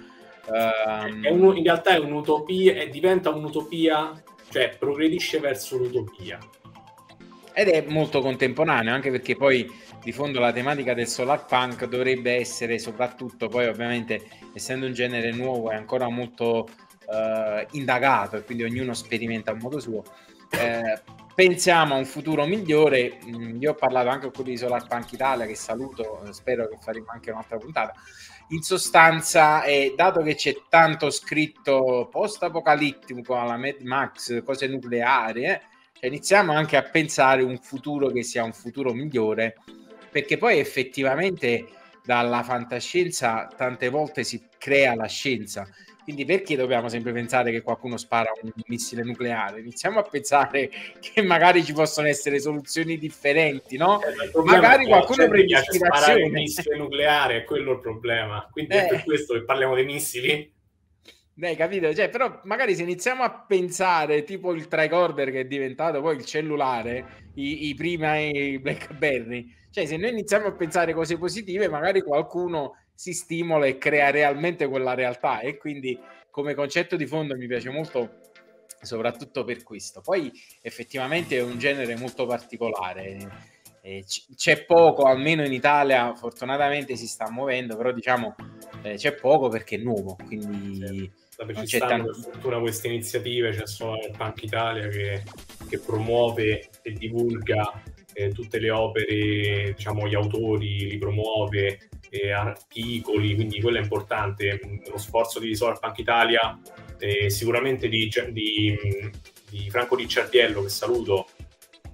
In realtà è un'utopia e diventa un'utopia, cioè progredisce verso l'utopia. Ed è molto contemporaneo, anche perché poi di fondo la tematica del solar punk dovrebbe essere soprattutto, poi ovviamente essendo un genere nuovo è ancora molto indagato e quindi ognuno sperimenta a modo suo. Pensiamo a un futuro migliore. Io ho parlato anche con quelli di Solar Punk Italia, che saluto, spero che faremo anche un'altra puntata. In sostanza, dato che c'è tanto scritto post-apocalittico alla Mad Max, cose nucleari, iniziamo anche a pensare un futuro che sia un futuro migliore, perché poi effettivamente dalla fantascienza tante volte si crea la scienza. Quindi perché dobbiamo sempre pensare che qualcuno spara un missile nucleare? Iniziamo a pensare che magari ci possono essere soluzioni differenti, no? Magari qualcuno prende ispirazione. Un missile nucleare, è quello il problema. Quindi è per questo che parliamo dei missili. Dai, capito? Cioè, però magari se iniziamo a pensare tipo il tricorder che è diventato poi il cellulare, i primi BlackBerry, cioè se noi iniziamo a pensare cose positive, magari qualcuno si stimola e crea realmente quella realtà, e quindi come concetto di fondo mi piace molto soprattutto per questo. Poi effettivamente è un genere molto particolare, c'è poco, almeno in Italia fortunatamente si sta muovendo, però diciamo c'è poco perché è nuovo, quindi non c'è tanto. Per fortuna queste iniziative, c'è Solar Punk Italia che promuove e divulga tutte le opere, diciamo gli autori li promuove, articoli, quindi quello è importante. Lo sforzo di Solar Punk Italia, sicuramente di Franco Ricciardiello, che saluto,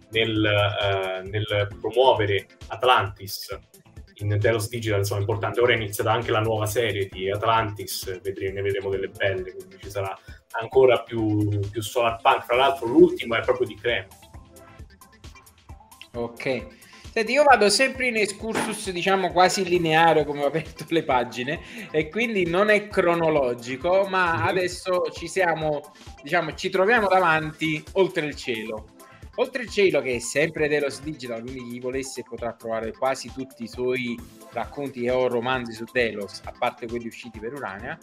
nel promuovere Atlantis in Delos Digital, insomma, è importante. Ora è iniziata anche la nuova serie di Atlantis, ne vedremo delle belle, quindi ci sarà ancora più Solarpunk. Fra l'altro l'ultimo è proprio di Crema. Ok. Senti, io vado sempre in excursus, diciamo, quasi lineare, come ho aperto le pagine, e quindi non è cronologico, ma adesso ci troviamo davanti Oltre il cielo. Oltre il cielo, che è sempre Delos Digital, quindi chi volesse potrà trovare quasi tutti i suoi racconti o romanzi su Delos, a parte quelli usciti per Urania.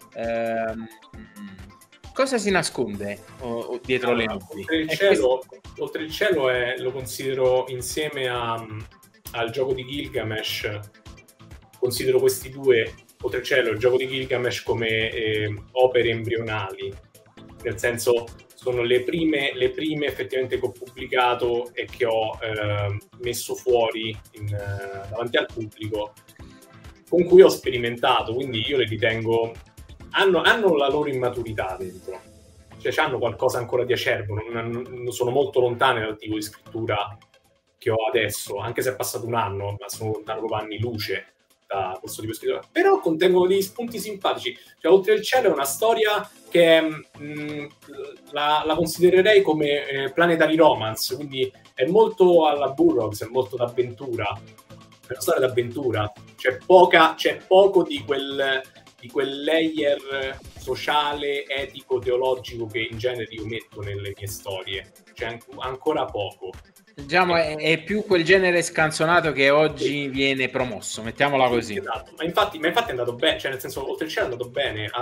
Cosa si nasconde dietro le nubi? Oltre il cielo lo considero, insieme al gioco di Gilgamesh, considero questi due, Oltre il cielo e il gioco di Gilgamesh, come opere embrionali, nel senso sono le prime effettivamente che ho pubblicato e che ho messo fuori davanti al pubblico, con cui ho sperimentato, quindi io le ritengo hanno la loro immaturità dentro, cioè hanno qualcosa ancora di acerbo, non sono molto lontane dal tipo di scrittura che ho adesso, anche se è passato un anno, ma sono lontano proprio anni luce da questo tipo di scrittura, però contengono degli spunti simpatici. Cioè, Oltre il cielo è una storia che la considererei come planetary romance, quindi è molto alla Burroughs, è molto d'avventura, è una storia d'avventura, c'è poco di quel layer sociale, etico, teologico che in genere io metto nelle mie storie, c'è ancora poco. Diciamo è più quel genere scanzonato che oggi viene promosso, mettiamola così. Esatto, ma infatti è andato bene, cioè nel senso Oltre il cielo è andato bene,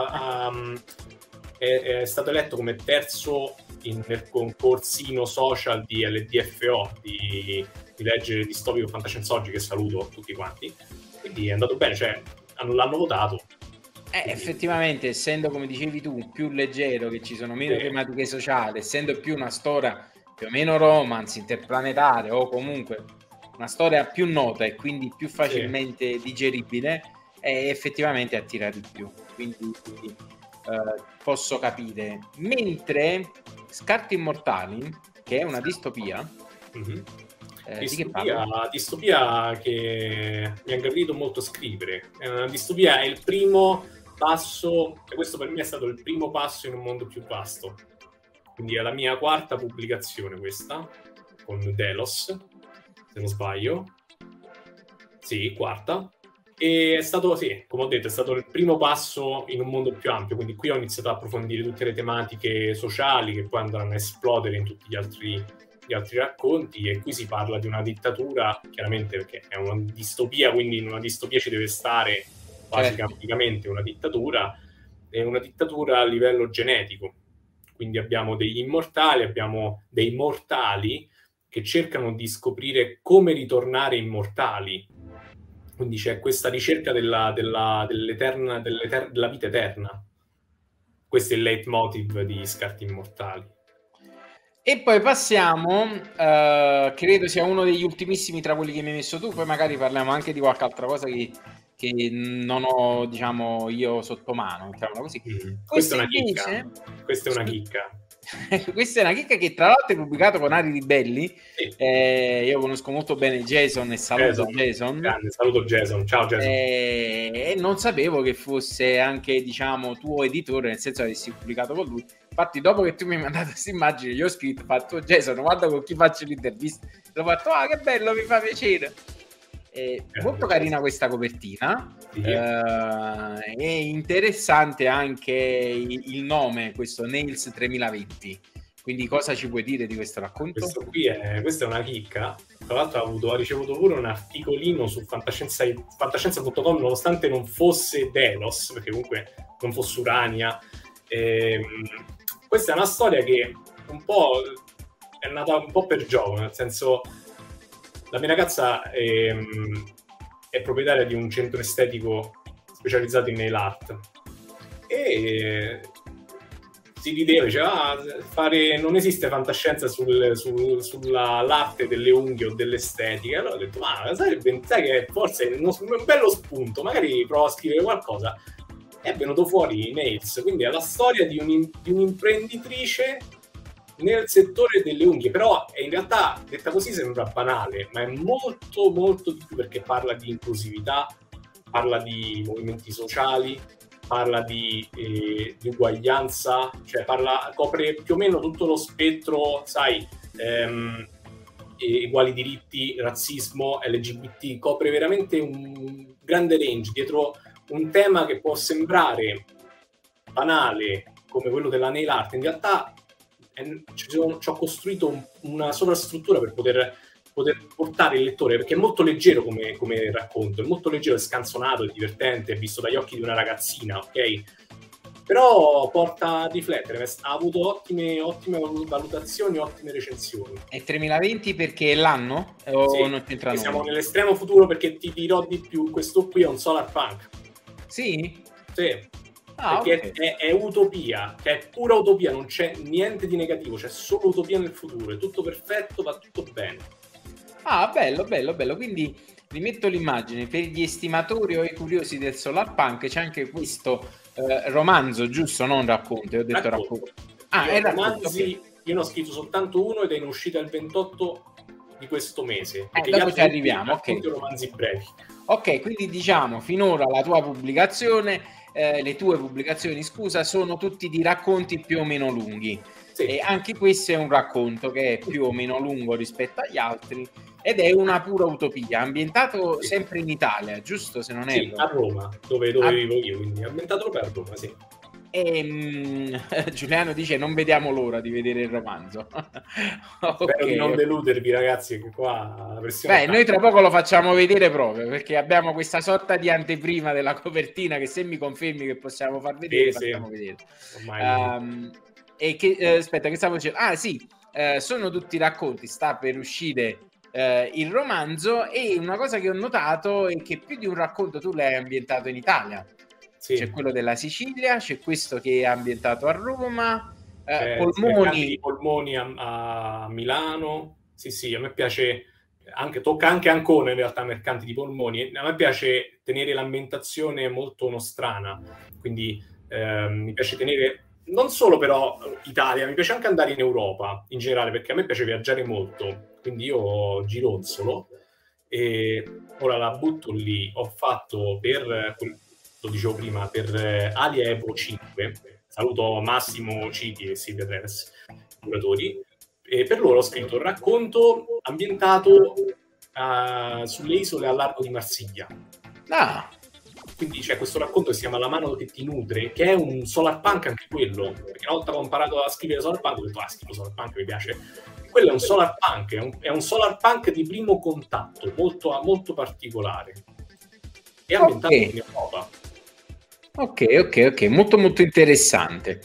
è stato eletto come terzo nel concorsino social di LDFO di legge distopico fantascienza oggi, che saluto tutti quanti, quindi è andato bene, cioè l'hanno votato. Effettivamente, essendo, come dicevi tu, più leggero, che ci sono meno tematiche sociali, essendo più una storia più o meno romance, interplanetaria, o comunque una storia più nota e quindi più facilmente digeribile, effettivamente attira di più, quindi posso capire. Mentre Scarti Immortali, che è una distopia, distopia che mi ha gradito molto scrivere, è una distopia, è il primo passo, e questo per me è stato il primo passo in un mondo più vasto, quindi è la mia quarta pubblicazione questa, con Delos, se non sbaglio, sì, quarta, e è stato, come ho detto, è stato il primo passo in un mondo più ampio, quindi qui ho iniziato a approfondire tutte le tematiche sociali che poi andranno a esplodere in tutti gli altri racconti, e qui si parla di una dittatura, chiaramente perché è una distopia, quindi in una distopia ci deve stare quasi praticamente una dittatura, e una dittatura a livello genetico, quindi abbiamo degli immortali, abbiamo dei mortali che cercano di scoprire come ritornare immortali, quindi c'è questa ricerca della vita eterna. Questo è il leitmotiv di Scarti Immortali. E poi passiamo, credo sia uno degli ultimissimi tra quelli che mi hai messo tu, poi magari parliamo anche di qualche altra cosa che non ho, diciamo, io sotto mano, mettiamola così. Questa è una chicca. Questa è una chicca. Questa è una chicca che tra l'altro è pubblicato con Ari Ribelli. Io conosco molto bene Jason e saluto Jason. Grande, saluto Jason, ciao Jason. E non sapevo che fosse anche, diciamo, tuo editore, nel senso che avessi pubblicato con lui. Infatti dopo che tu mi hai mandato questa immagine, gli ho scritto, ho fatto Jason, guarda con chi faccio l'intervista. L'ho fatto, che bello, mi fa piacere. Molto carina questa copertina, è interessante anche il nome, questo Nails 3020, quindi cosa ci puoi dire di questo racconto? Questa è una chicca, tra l'altro ha ricevuto pure un articolino su fantascienza.com, nonostante non fosse Delos, perché comunque non fosse Urania. Questa è una storia che un po' è nata un po' per gioco, nel senso, la mia ragazza è proprietaria di un centro estetico specializzato in nail art, e si rideva, diceva non esiste fantascienza sull'arte delle unghie o dell'estetica. Allora ho detto, sai che forse è un bello spunto, magari provo a scrivere qualcosa. È venuto fuori Nails, quindi è la storia di un'imprenditrice nel settore delle unghie, però in realtà detta così sembra banale, ma è molto molto di più, perché parla di inclusività, parla di movimenti sociali, parla di uguaglianza, cioè copre più o meno tutto lo spettro, sai, uguali diritti, razzismo, LGBT, copre veramente un grande range dietro un tema che può sembrare banale come quello della nail art. In realtà ci ho costruito una sovrastruttura per poter portare il lettore, perché è molto leggero come racconto, è molto leggero, è scanzonato, è divertente, è visto dagli occhi di una ragazzina, ok? Però porta a riflettere, ha avuto ottime valutazioni, ottime recensioni. E 3020 perché è l'anno? O sì, non c'entra nulla? Siamo nell'estremo futuro, perché ti dirò di più, questo qui è un solar punk. Sì? Sì. Perché okay. è utopia, che è pura utopia, non c'è niente di negativo, c'è solo utopia nel futuro, è tutto perfetto, va tutto bene. Ah, bello, bello, bello. Quindi rimetto l'immagine, per gli estimatori o i curiosi del solar punk c'è anche questo romanzo, giusto? Non racconto, ho detto racconto. Ah, è racconto. Okay. Io ne ho scritto soltanto uno ed è in uscita il 28 di questo mese. Dopo ci arriviamo, ok. Romanzi brevi. Ok, quindi diciamo, finora la tua pubblicazione, le tue pubblicazioni, scusa, sono tutti di racconti più o meno lunghi. Sì. E anche questo è un racconto che è più o meno lungo rispetto agli altri ed è una pura utopia, ambientato sempre in Italia, giusto? Se non è a Roma, dove vivo io, quindi ambientato per Roma, sì. E Giuliano dice non vediamo l'ora di vedere il romanzo. Spero di non deludervi, ragazzi, che qua la versione noi tra poco lo facciamo vedere proprio, perché abbiamo questa sorta di anteprima della copertina che, se mi confermi che possiamo far vedere, facciamo vedere. E che aspetta, che stavo dicendo? Ah sì, sono tutti racconti, sta per uscire il romanzo, e una cosa che ho notato è che più di un racconto tu l'hai ambientato in Italia. Sì. C'è quello della Sicilia, c'è questo che è ambientato a Roma, Polmoni a Milano. Sì, a me piace, tocca anche Ancona in realtà, mercanti di polmoni. A me piace tenere l'ambientazione molto nostrana, quindi mi piace tenere non solo però Italia, mi piace anche andare in Europa in generale, perché a me piace viaggiare molto, quindi io gironzolo e ora la butto lì. Ho fatto lo dicevo prima, per Alia Evo 5, saluto Massimo Citi e Silvia Treves, curatori, e per loro ho scritto un racconto ambientato sulle isole a largo di Marsiglia. Quindi c'è questo racconto che si chiama La mano che ti nutre, che è un solar punk anche quello, perché una volta che ho imparato a scrivere solar punk ho detto scrivo solar punk, mi piace. Quello è un solar punk, è un solar punk di primo contatto, molto, molto particolare, è ambientato in Europa. Ok, molto molto interessante.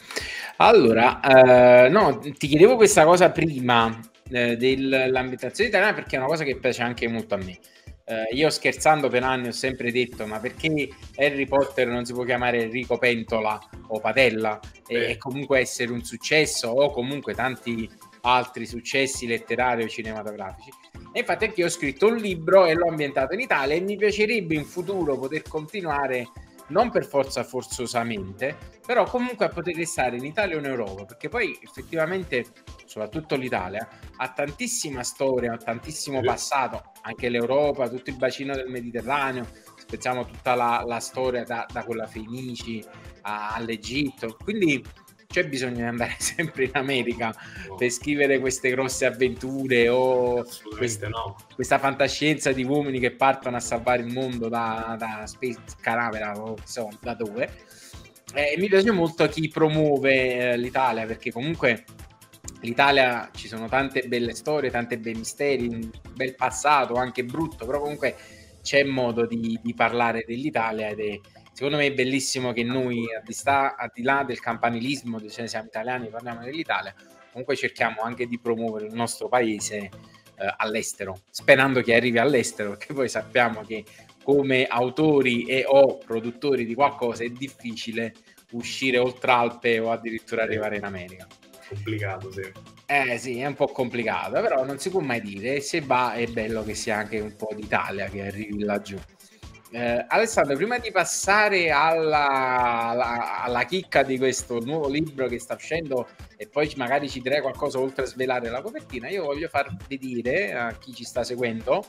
Allora, no, ti chiedevo questa cosa prima dell'ambientazione italiana, perché è una cosa che piace anche molto a me. Io, scherzando per anni, ho sempre detto: ma perché Harry Potter non si può chiamare Enrico Pentola o Padella e comunque essere un successo, o comunque tanti altri successi letterari o cinematografici? E infatti anche io ho scritto un libro e l'ho ambientato in Italia, e mi piacerebbe in futuro poter continuare, non per forza forzosamente, però comunque a poter restare in Italia o in Europa, perché poi effettivamente soprattutto l'Italia ha tantissima storia, ha tantissimo passato, anche l'Europa, tutto il bacino del Mediterraneo, se pensiamo tutta la storia da quella Fenici all'Egitto, quindi c'è bisogno di andare sempre in America per scrivere queste grosse avventure o questa fantascienza di uomini che partono a salvare il mondo da Space Canaveral o insomma da dove. Mi piace molto chi promuove l'Italia, perché comunque l'Italia ci sono tante belle storie, tanti bei misteri, un bel passato anche brutto, però comunque c'è modo di parlare dell'Italia, ed è, secondo me, è bellissimo che noi, al di là del campanilismo, cioè siamo italiani, parliamo dell'Italia, comunque cerchiamo anche di promuovere il nostro paese all'estero, sperando che arrivi all'estero, perché poi sappiamo che come autori e o produttori di qualcosa è difficile uscire oltre Alpe o addirittura arrivare in America. Complicato, sì. Sì, è un po' complicato, però non si può mai dire. Se va, è bello che sia anche un po' d'Italia che arrivi laggiù. Alessandro, prima di passare alla chicca di questo nuovo libro che sta uscendo e poi magari ci direi qualcosa oltre a svelare la copertina, io voglio farvi dire a chi ci sta seguendo,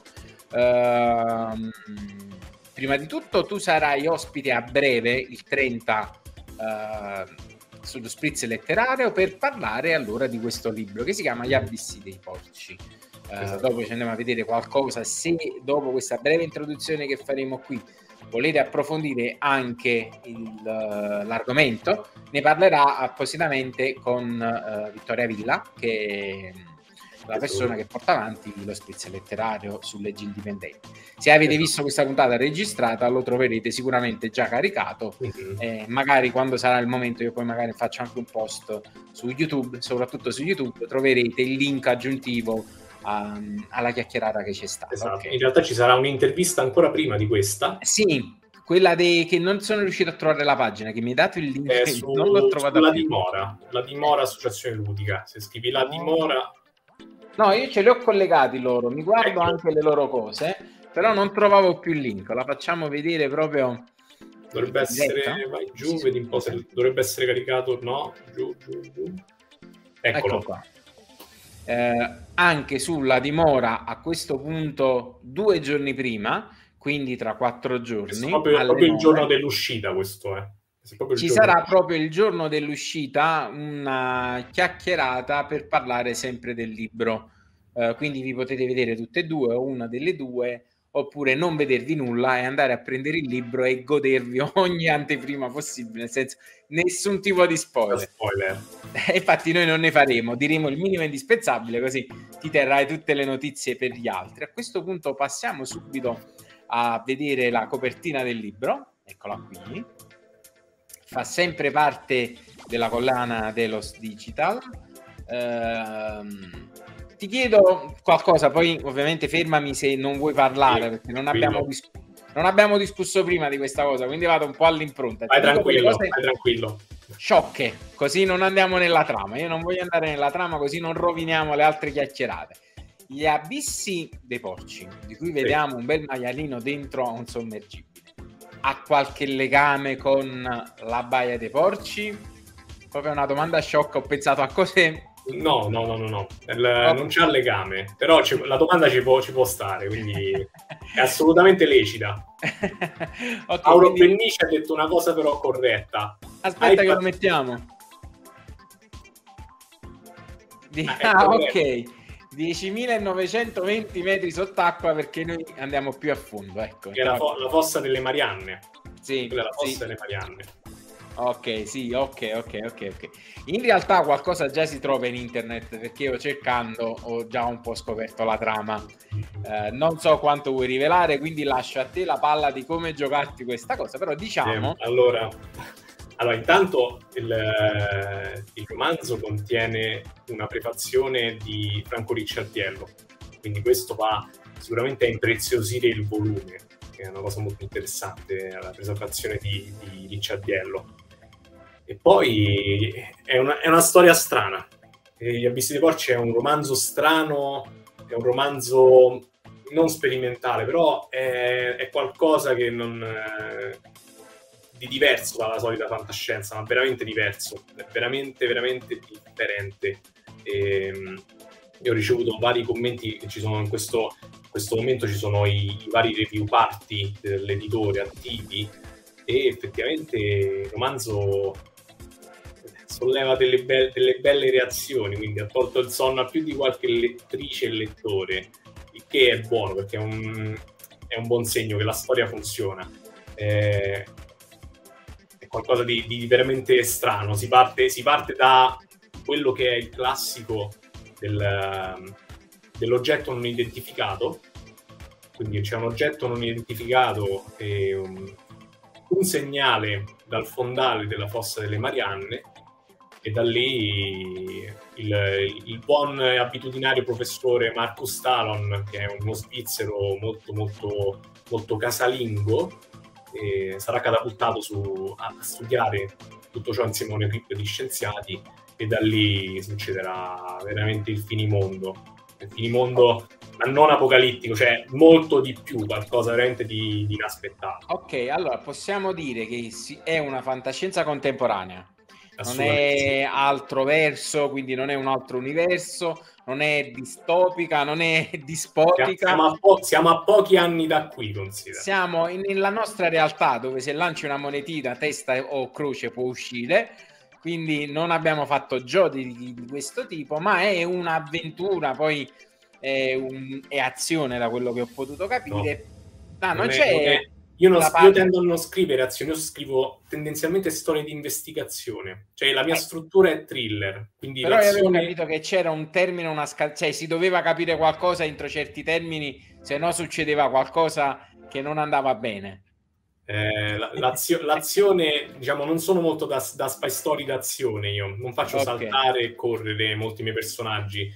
prima di tutto tu sarai ospite a breve, il 30, sullo Spritz letterario, per parlare allora di questo libro che si chiama Gli abissi dei porci. Dopo ci andiamo a vedere qualcosa, se dopo questa breve introduzione che faremo qui volete approfondire anche l'argomento, ne parlerà appositamente con Vittoria Villa, che è la persona che porta avanti lo Spritz letterario su Leggi Indipendenti. Se avete visto questa puntata registrata lo troverete sicuramente già caricato, magari quando sarà il momento io poi magari faccio anche un post su YouTube, soprattutto su YouTube troverete il link aggiuntivo alla chiacchierata che c'è stata. Esatto. Okay. In realtà ci sarà un'intervista ancora prima di questa. Sì, quella che non sono riuscito a trovare la pagina, che mi hai dato il link, non l'ho trovata la più. Dimora Associazione Ludica, se scrivi La Dimora... No, io ce li ho collegati loro, mi guardo anche le loro cose, però non trovavo più il link, la facciamo vedere proprio... Dovrebbe essere... Vai giù, vedi un po' se dovrebbe essere caricato, no? Giù. Eccolo qua. Anche sulla Dimora a questo punto 2 giorni prima, quindi tra 4 giorni, proprio il giorno dell'uscita, questo è. Ci sarà proprio il giorno dell'uscita una chiacchierata per parlare sempre del libro, quindi vi potete vedere tutte e due o una delle due, oppure non vedervi nulla e andare a prendere il libro e godervi ogni anteprima possibile, nel senso nessun tipo di spoiler. Infatti noi non ne faremo, diremo il minimo indispensabile, così ti terrai tutte le notizie per gli altri. A questo punto passiamo subito a vedere la copertina del libro, eccola qui, fa sempre parte della collana Delos Digital. Ti chiedo qualcosa, poi ovviamente fermami se non vuoi parlare, perché non abbiamo discusso prima di questa cosa, quindi vado un po' all'impronta. Vai tranquillo. Sciocche, così non andiamo nella trama. Io non voglio andare nella trama, così non roviniamo le altre chiacchierate. Gli abissi dei porci, di cui vediamo un bel maialino dentro a un sommergibile, ha qualche legame con la Baia dei Porci? Proprio una domanda sciocca, ho pensato a cose... No. Non c'ha legame, però la domanda ci può stare, quindi è assolutamente lecita. Mauro Bennici ha detto una cosa però corretta. Aspetta che lo mettiamo. Ok. 10.920 metri sott'acqua, perché noi andiamo più a fondo, ecco. È la fossa delle Marianne. Sì, quella è la fossa delle Marianne. Ok, sì, ok. In realtà qualcosa già si trova in internet, perché io cercando ho già un po' scoperto la trama. Non so quanto vuoi rivelare, quindi lascio a te la palla di come giocarti questa cosa, però diciamo... Allora, intanto il romanzo contiene una prefazione di Franco Ricciardiello, quindi questo va sicuramente a impreziosire il volume, che è una cosa molto interessante, la preservazione di Ricciardiello. E poi è una storia strana. Gli abissi dei porci è un romanzo strano, è un romanzo non sperimentale, però è qualcosa che non... di diverso dalla solita fantascienza, ma veramente diverso, è veramente differente. Io ho ricevuto vari commenti che ci sono in questo momento, ci sono i vari review party dell'editore attivi, e effettivamente il romanzo solleva delle belle reazioni, quindi ha tolto il sonno a più di qualche lettrice e lettore, il che è buono, perché è un buon segno che la storia funziona. È qualcosa di veramente strano. Si parte da quello che è il classico dell'oggetto non identificato, quindi c'è un oggetto non identificato e un segnale dal fondale della fossa delle Marianne, e da lì il buon abitudinario professore Marcus Talon, che è uno svizzero molto casalingo, sarà catapultato a studiare tutto ciò insieme a un'equipe di scienziati, e da lì succederà veramente il finimondo ma non apocalittico, cioè molto di più, qualcosa veramente di inaspettato. Ok, allora possiamo dire che è una fantascienza contemporanea, non Assolutamente sì. è altro verso, quindi non è un altro universo, non è distopica, non è dispotica. Siamo a pochi anni da qui, considera. Siamo nella nostra realtà dove se lanci una monetina, testa o croce può uscire, quindi non abbiamo fatto giochi di questo tipo, ma è un'avventura, poi è azione da quello che ho potuto capire. No, non c'è io tendo a non scrivere azioni, io scrivo tendenzialmente storie di investigazione, cioè la mia struttura è thriller, quindi però io avevo capito che c'era un termine, cioè si doveva capire qualcosa entro certi termini, se no succedeva qualcosa che non andava bene. L'azione, diciamo, non sono molto da spy story d'azione, io non faccio saltare e correre molti miei personaggi,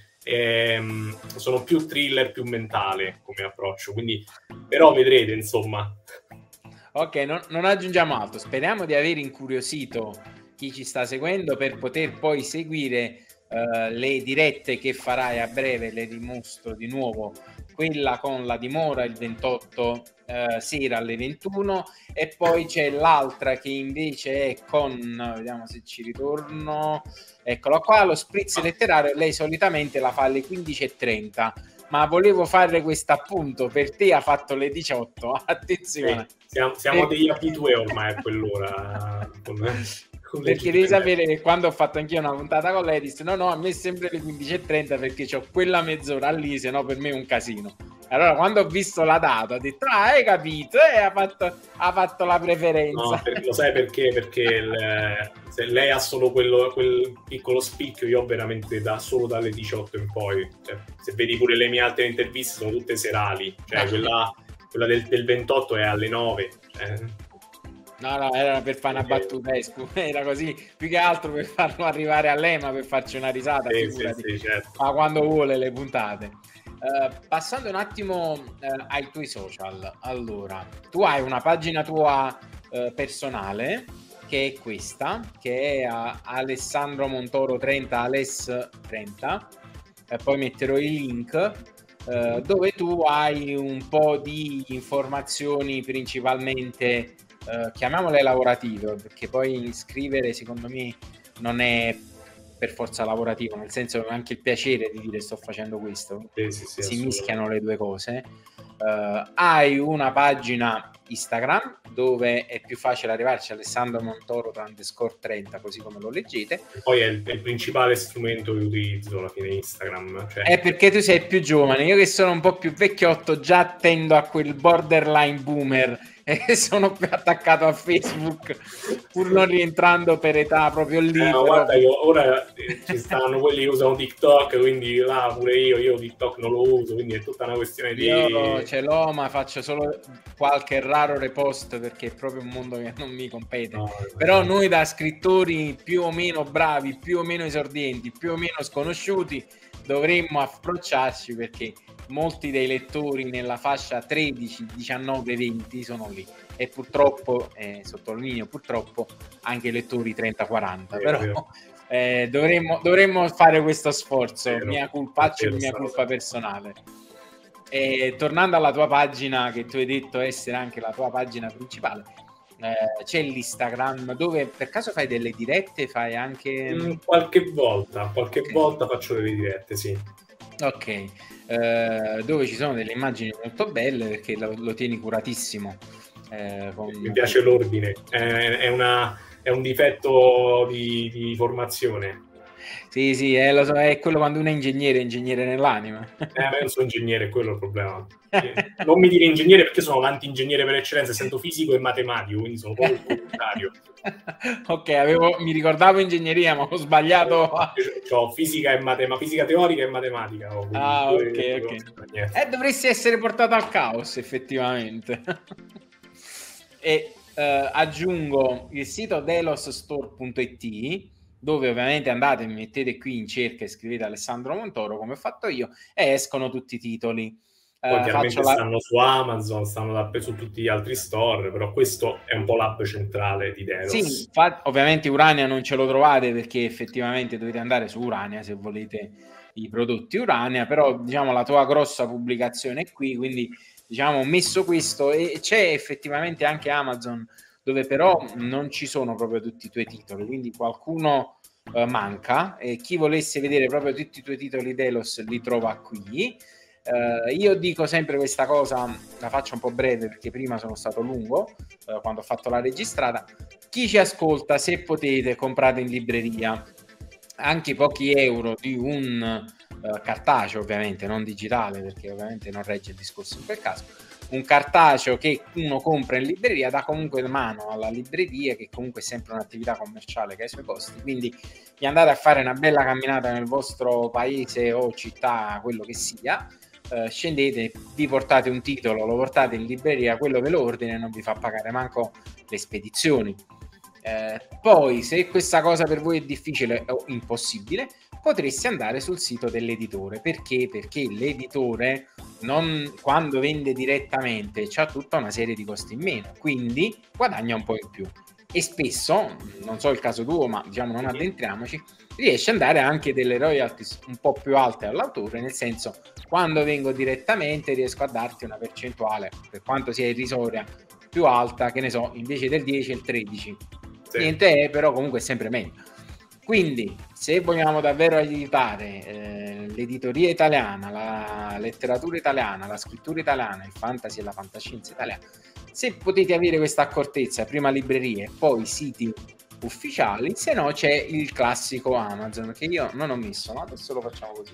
sono più thriller, più mentale come approccio, quindi però vedrete, insomma. Ok, non aggiungiamo altro, speriamo di aver incuriosito chi ci sta seguendo per poter poi seguire le dirette che farai a breve. Le dimostro di nuovo, quella con la dimora il 28 sera alle 21, e poi c'è l'altra che invece è con, vediamo se ci ritorno, eccolo qua, lo spritz letterario. Lei solitamente la fa alle 15:30, ma volevo fare questo appunto per te, ha fatto le 18, attenzione. Siamo degli abitué ormai a quell'ora. Perché devi sapere che quando ho fatto anch'io una puntata con lei, disse no, a me è sempre le 15:30 perché c'ho quella mezz'ora lì, se no per me è un casino. Allora quando ho visto la data ho detto hai capito, ha fatto la preferenza. No, lo sai perché? Perché se lei ha solo quel piccolo spicchio, io ho veramente solo dalle 18 in poi, cioè, se vedi pure le mie altre interviste sono tutte serali, cioè quella del 28 è alle 9, No, era per fare una battuta, era così, più che altro per farlo arrivare a lei, ma per farci una risata, sì, certo. Ma quando vuole le puntate. Passando un attimo ai tuoi social, allora, tu hai una pagina tua personale, che è questa, che è Alessandro Montoro 30, Ales 30, poi metterò il link, dove tu hai un po' di informazioni principalmente chiamiamole lavorative, perché poi scrivere secondo me non è per forza lavorativo, nel senso che anche il piacere di dire sto facendo questo, sì, si mischiano le due cose. Hai una pagina Instagram dove è più facile arrivarci, Alessandro Montoro _30, così come lo leggete. E poi è il principale strumento che utilizzo alla fine, Instagram, cioè... È perché tu sei più giovane, io che sono un po' più vecchiotto già tendo a quel borderline boomer e sono più attaccato a Facebook, pur non rientrando per età proprio lì. No, guarda, ora ci stanno quelli che usano TikTok, quindi là pure io TikTok non lo uso, quindi è tutta una questione di... Io ce l'ho, ma faccio solo qualche raro repost perché è proprio un mondo che non mi compete. Però noi da scrittori più o meno bravi, più o meno esordienti, più o meno sconosciuti, dovremmo approcciarci, perché molti dei lettori nella fascia 13, 19, 20 sono lì, e purtroppo, sottolineo purtroppo, anche lettori 30-40, però dovremmo fare questo sforzo, mia colpa personale. E tornando alla tua pagina, che tu hai detto essere anche la tua pagina principale, c'è l'Instagram dove per caso fai delle dirette, fai anche... qualche volta faccio delle dirette, sì. Ok, dove ci sono delle immagini molto belle, perché lo tieni curatissimo. Mi piace l'ordine, è un difetto di formazione. Sì, lo so, è quello quando uno è ingegnere nell'anima. Ma io non sono ingegnere, quello è il problema. Non mi dire ingegnere perché sono l'anti-ingegnere per eccellenza, essendo fisico e matematico, quindi sono proprio il contrario. Ok, mi ricordavo ingegneria, ma ho sbagliato. Ho fisica teorica e matematica. Ok. Dovresti essere portato al caos, effettivamente. E aggiungo il sito delossstore.it, dove ovviamente andate, mi mettete qui in cerca e scrivete Alessandro Montoro come ho fatto io, e escono tutti i titoli. Poi chiaramente stanno su Amazon, stanno su tutti gli altri store, però questo è un po' l'hub centrale di Delos. Sì, ovviamente Urania non ce lo trovate, perché effettivamente dovete andare su Urania se volete i prodotti Urania, però diciamo la tua grossa pubblicazione è qui, quindi diciamo ho messo questo, e c'è effettivamente anche Amazon, dove però non ci sono proprio tutti i tuoi titoli, quindi qualcuno manca, e chi volesse vedere proprio tutti i tuoi titoli Delos li trova qui. Io dico sempre questa cosa, la faccio un po' breve perché prima sono stato lungo quando ho fatto la registrata. Chi ci ascolta, se potete, comprate in libreria anche pochi euro di un cartaceo, ovviamente non digitale, perché ovviamente non regge il discorso in quel caso, un cartaceo che uno compra in libreria dà comunque mano alla libreria, che comunque è sempre un'attività commerciale che ha i suoi costi, quindi vi andate a fare una bella camminata nel vostro paese o città, quello che sia, scendete, vi portate un titolo, lo portate in libreria, quello ve lo ordina e non vi fa pagare manco le spedizioni. Poi, se questa cosa per voi è difficile o impossibile, potreste andare sul sito dell'editore. Perché? Perché l'editore, quando vende direttamente, c'ha tutta una serie di costi in meno, quindi guadagna un po' in più. E spesso, non so il caso tuo, ma diciamo non addentriamoci, riesce ad andare anche delle royalties un po' più alte all'autore, nel senso, quando vengo direttamente riesco a darti una percentuale, per quanto sia irrisoria, più alta, che ne so, invece del 10 il 13. Sì. Niente è, però comunque è sempre meglio. Quindi, se vogliamo davvero aiutare l'editoria italiana, la letteratura italiana, la scrittura italiana, il fantasy e la fantascienza italiana, se potete avere questa accortezza, prima librerie e poi siti ufficiali, se no c'è il classico Amazon, che io non ho messo, ma adesso lo facciamo così.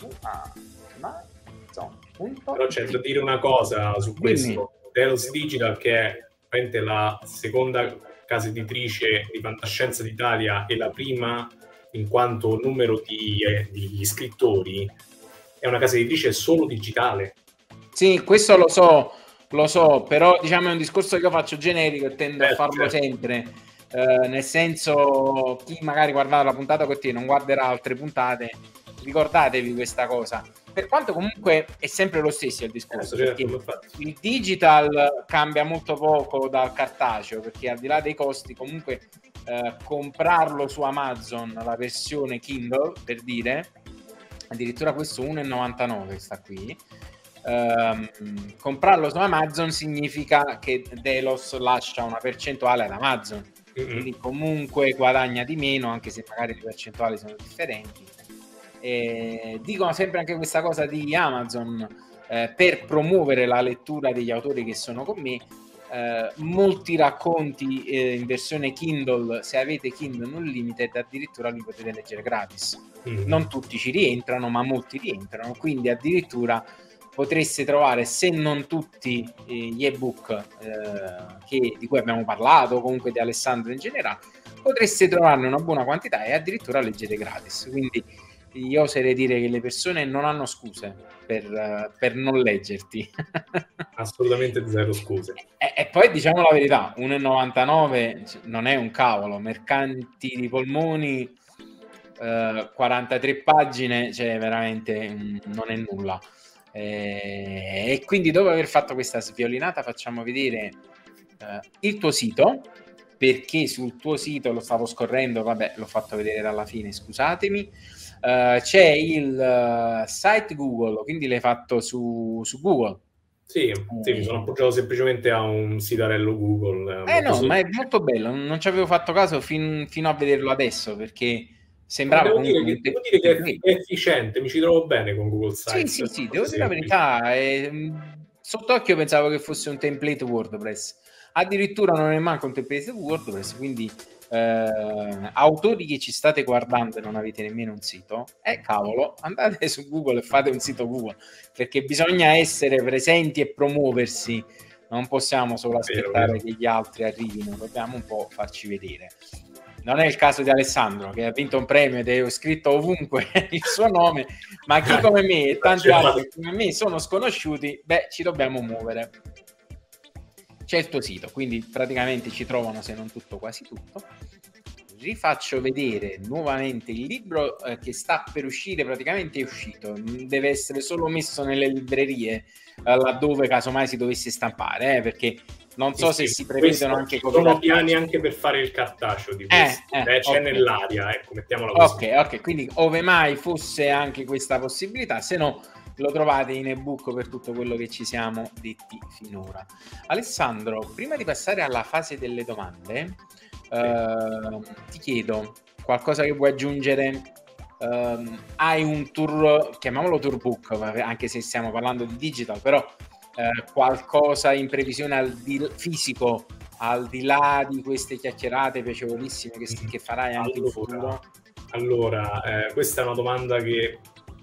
Però c'è da dire una cosa su questo. Delos Digital, che è la seconda casa editrice di fantascienza d'Italia e la prima in quanto numero di scrittori, è una casa editrice solo digitale. Sì, questo lo so, però diciamo è un discorso che io faccio generico e tendo a farlo sempre, nel senso, chi magari guarda la puntata con te non guarderà altre puntate, ricordatevi questa cosa. Per quanto comunque è sempre lo stesso il discorso, perché il digital cambia molto poco dal cartaceo, perché al di là dei costi comunque comprarlo su Amazon, la versione Kindle, per dire, addirittura questo 1,99 sta qui, comprarlo su Amazon significa che Delos lascia una percentuale ad Amazon, quindi comunque guadagna di meno, anche se magari le percentuali sono differenti. Dicono sempre anche questa cosa di Amazon, per promuovere la lettura degli autori che sono con me, molti racconti in versione Kindle, se avete Kindle Unlimited, addirittura li potete leggere gratis. Non tutti ci rientrano, ma molti rientrano, quindi addirittura potreste trovare, se non tutti gli ebook di cui abbiamo parlato, comunque di Alessandro in generale, potreste trovarne una buona quantità e addirittura leggere gratis. Quindi io oserei dire che le persone non hanno scuse per non leggerti. Assolutamente zero scuse. E poi diciamo la verità, 1,99 non è un cavolo, mercanti di polmoni, 43 pagine, cioè veramente non è nulla. E quindi dopo aver fatto questa sviolinata facciamo vedere il tuo sito, perché sul tuo sito lo stavo scorrendo, vabbè, l'ho fatto vedere dalla fine, scusatemi. C'è il site Google, quindi l'hai fatto su Google. Sì, mi sono appoggiato semplicemente a un sitarello Google. Ma è molto bello, non ci avevo fatto caso fino a vederlo adesso, perché sembrava devo dire che è efficiente, mi ci trovo bene con Google Sites. Sì, devo dire la verità, sott'occhio pensavo che fosse un template WordPress, addirittura non è manco un template WordPress, quindi autori che ci state guardando e non avete nemmeno un sito, cavolo, andate su Google e fate un sito Google, perché bisogna essere presenti e promuoversi, non possiamo solo aspettare che gli altri arrivino, dobbiamo un po' farci vedere. Non è il caso di Alessandro, che ha vinto un premio ed è scritto ovunque il suo nome, ma chi come me e tanti altri come me sono sconosciuti, ci dobbiamo muovere. C'è il tuo sito, quindi praticamente ci trovano, se non tutto, quasi tutto. rifaccio vedere nuovamente il libro che sta per uscire, praticamente è uscito, deve essere solo messo nelle librerie laddove casomai si dovesse stampare, perché non so se si prevedono anche copie sono piani anche per fare il cartaceo di questo, c'è okay. Nell'aria, ecco, mettiamola così. Ok, quindi ove mai fosse anche questa possibilità, se no lo trovate in ebook per tutto quello che ci siamo detti finora. Alessandro, prima di passare alla fase delle domande, ti chiedo qualcosa che vuoi aggiungere. Hai un tour, chiamiamolo tour book, anche se stiamo parlando di digital, però qualcosa in previsione fisico, al di là di queste chiacchierate piacevolissime che farai anche in futuro? Allora, questa è una domanda che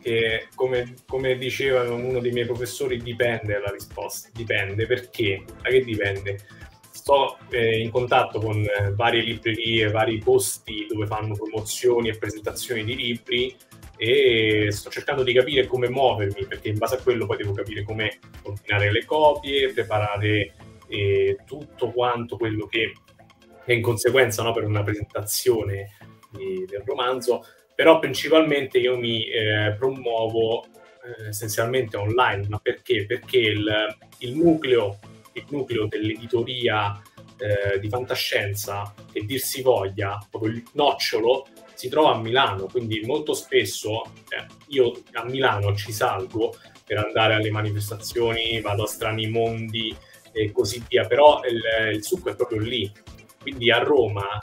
come diceva uno dei miei professori, dipende dalla risposta. Dipende perché? Da che dipende? Sto in contatto con varie librerie, vari posti dove fanno promozioni e presentazioni di libri, e sto cercando di capire come muovermi, perché in base a quello poi devo capire come ordinare le copie, preparare tutto quanto quello che è in conseguenza, no, per una presentazione del romanzo. Però principalmente io mi promuovo essenzialmente online. Ma perché? Perché il nucleo dell'editoria di fantascienza, che dir si voglia, proprio il nocciolo, si trova a Milano, quindi molto spesso io a Milano ci salgo per andare alle manifestazioni, vado a strani mondi e così via, però il succo è proprio lì. Quindi a Roma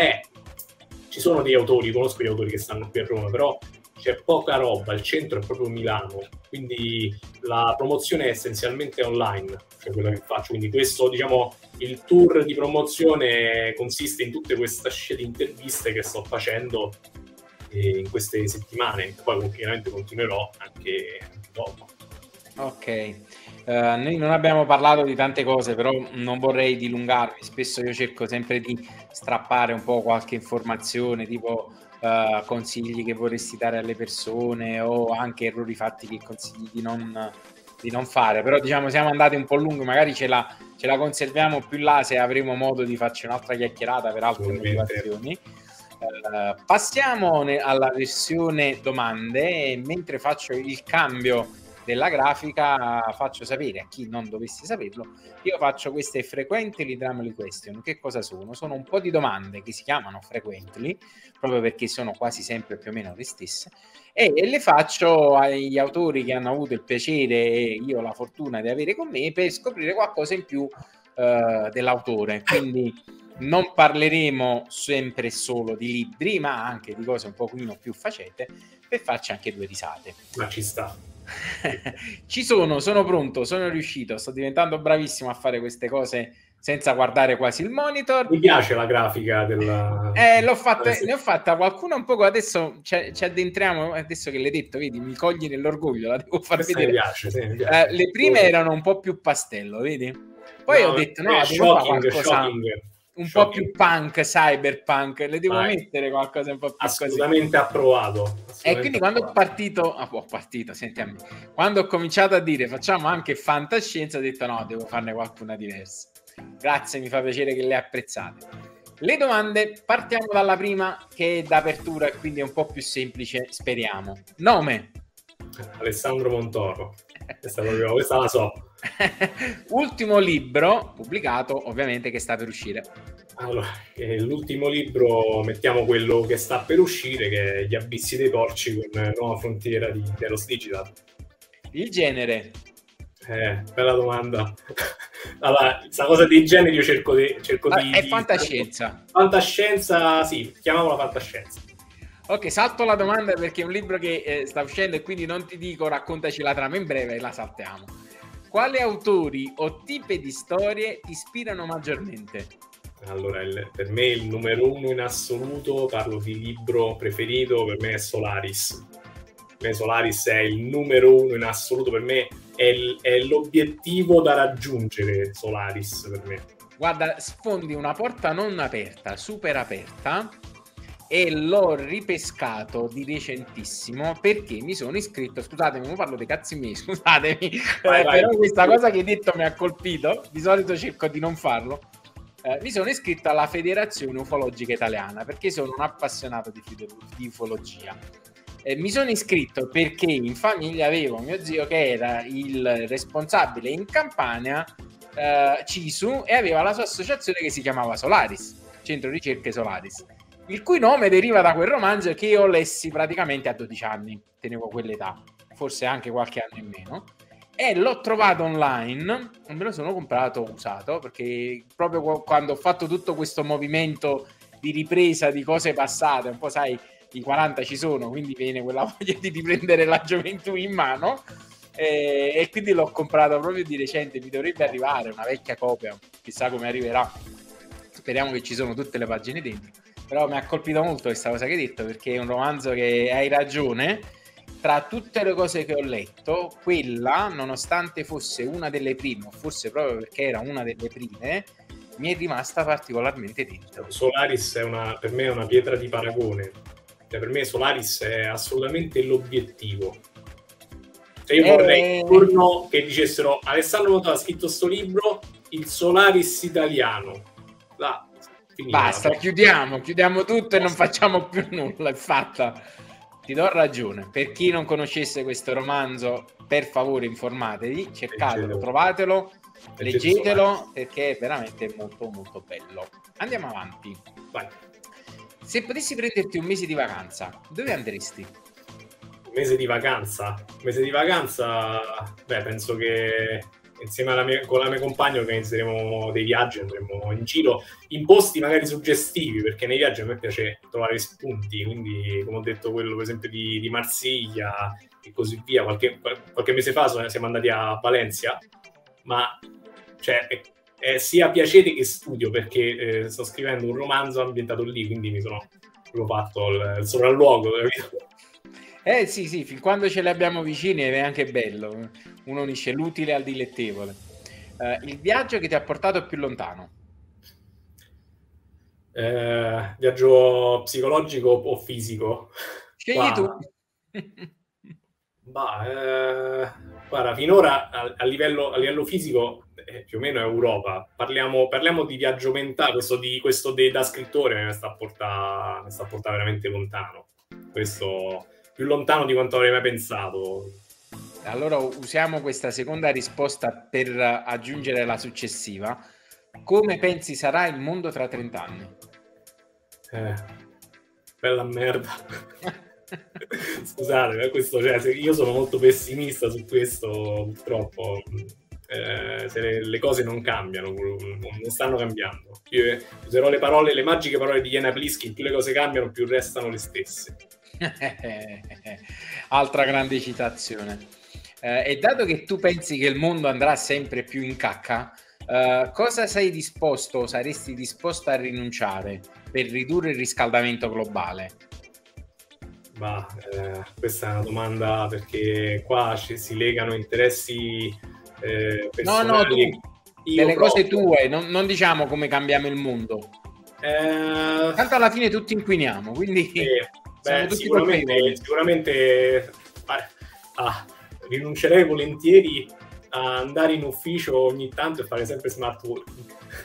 ci sono dei autori, conosco gli autori che stanno qui a Roma, però c'è poca roba, il centro è proprio Milano, quindi la promozione è essenzialmente online, cioè quella che faccio. Quindi questo, diciamo, il tour di promozione consiste in tutte queste scie di interviste che sto facendo in queste settimane, poi chiaramente continuerò anche dopo. Ok, noi non abbiamo parlato di tante cose, però non vorrei dilungarmi. Spesso io cerco sempre di strappare un po' qualche informazione, tipo consigli che vorresti dare alle persone o anche errori fatti che consigli di non fare. Però diciamo siamo andati un po' lungo, magari ce la conserviamo più là se avremo modo di farci un'altra chiacchierata per altre motivazioni. Passiamo alla versione domande, e mentre faccio il cambio della grafica faccio sapere a chi non dovesse saperlo, io faccio queste frequently dramely question. Che cosa sono? Sono un po' di domande che si chiamano frequently proprio perché sono quasi sempre più o meno le stesse, e le faccio agli autori che hanno avuto il piacere e io la fortuna di avere con me, per scoprire qualcosa in più dell'autore. Quindi non parleremo sempre solo di libri, ma anche di cose un pochino più facete, per farci anche due risate. Ma ci sta. Sono pronto, sono riuscito, sto diventando bravissimo a fare queste cose senza guardare quasi il monitor. Mi piace la grafica della... ne ho fatta qualcuna un po', adesso ci addentriamo, adesso che l'hai detto, vedi, mi cogli nell'orgoglio, la devo far vedere. Mi piace. Le prime erano un po' più pastello, vedi? Poi ho detto no, devo fare qualcosa un po' più punk, cyberpunk, le devo mettere qualcosa un po' più assolutamente così. Approvato. E quindi quando ho partito, senti a me, quando ho cominciato a dire facciamo anche fantascienza, ho detto no, devo farne qualcuna diversa. Grazie, mi fa piacere che le apprezzate. Le domande, partiamo dalla prima, che è d'apertura e quindi è un po' più semplice, speriamo. Nome? Alessandro Montoro. Questa la so. Ultimo libro pubblicato, ovviamente, che sta per uscire. Allora, l'ultimo libro, mettiamo quello che sta per uscire, che è Gli abissi dei porci, con Nuova frontiera di Delos Digital. Il genere? Bella domanda. Allora, questa cosa dei generi io cerco di... È fantascienza. Fantascienza, sì, chiamiamola fantascienza. Ok, salto la domanda perché è un libro che sta uscendo e quindi non ti dico raccontaci la trama in breve e la saltiamo. Quali autori o tipi di storie ti ispirano maggiormente? Allora, per me il numero uno in assoluto, parlo di libro preferito, per me è Solaris. Per me Solaris è il numero uno in assoluto, per me è l'obiettivo da raggiungere, Solaris per me. Guarda, sfondi una porta non aperta, super aperta, e l'ho ripescato di recentissimo perché mi sono iscritto, scusatemi, non parlo dei cazzi miei, scusatemi, vai. Però questa cosa che hai detto mi ha colpito, di solito cerco di non farlo. mi sono iscritto alla Federazione Ufologica Italiana perché sono un appassionato di ufologia. Mi sono iscritto perché in famiglia avevo mio zio che era il responsabile in Campania, CISU, e aveva la sua associazione che si chiamava Solaris, Centro Ricerche Solaris, il cui nome deriva da quel romanzo che io lessi praticamente a 12 anni, tenevo quell'età, forse anche qualche anno in meno, e l'ho trovato online, e me lo sono comprato usato, perché proprio quando ho fatto tutto questo movimento di ripresa di cose passate, un po' sai, i 40 ci sono, quindi viene quella voglia di riprendere la gioventù in mano, e quindi l'ho comprato proprio di recente. Mi dovrebbe arrivare una vecchia copia, chissà come arriverà, speriamo che ci sono tutte le pagine dentro, però mi ha colpito molto questa cosa che hai detto, perché è un romanzo che, hai ragione, tra tutte le cose che ho letto, quella, nonostante fosse una delle prime, o forse proprio perché era una delle prime, mi è rimasta particolarmente dentro. Solaris per me è una pietra di paragone. Cioè, per me Solaris è assolutamente l'obiettivo. Cioè, io vorrei un giorno che dicessero: Alessandro Montò ha scritto sto libro, il Solaris italiano. Là, basta, chiudiamo tutto e non facciamo più nulla, è fatta. Ti do ragione. Per chi non conoscesse questo romanzo, per favore informatevi, cercatelo, trovatelo, leggetelo, perché è veramente molto molto bello. Andiamo avanti. Vai. Se potessi prenderti un mese di vacanza, dove andresti? Un mese di vacanza? Beh, penso che insieme con la mia compagna organizzeremo dei viaggi, andremo in giro in posti magari suggestivi, perché nei viaggi a me piace trovare spunti, quindi come ho detto quello per esempio di Marsiglia e così via. Qualche mese fa siamo andati a Valencia, ma cioè è sia piacere che studio, perché sto scrivendo un romanzo ambientato lì, quindi mi sono fatto il sopralluogo. Sì, fin quando ce li abbiamo vicini è anche bello, uno unisce l'utile al dilettevole. Il viaggio che ti ha portato più lontano? Viaggio psicologico o fisico? Scegli tu. Guarda, finora a livello fisico più o meno Europa. Parliamo di viaggio mentale, questo da scrittore mi sta a portare veramente lontano. Questo più lontano di quanto avrei mai pensato. Allora usiamo questa seconda risposta per aggiungere la successiva. Come pensi sarà il mondo tra 30 anni? Bella merda. Scusate, io sono molto pessimista su questo, purtroppo. Se le cose non cambiano, non stanno cambiando. Io userò le magiche parole di Jana Pliskin: più le cose cambiano, più restano le stesse. Altra grande citazione. E dato che tu pensi che il mondo andrà sempre più in cacca, cosa saresti disposto a rinunciare per ridurre il riscaldamento globale? Questa è una domanda, perché qua si legano interessi personali. No, delle cose tue, non diciamo come cambiamo il mondo. Tanto alla fine tutti inquiniamo, quindi sicuramente rinuncerei volentieri a andare in ufficio ogni tanto e fare sempre smart working.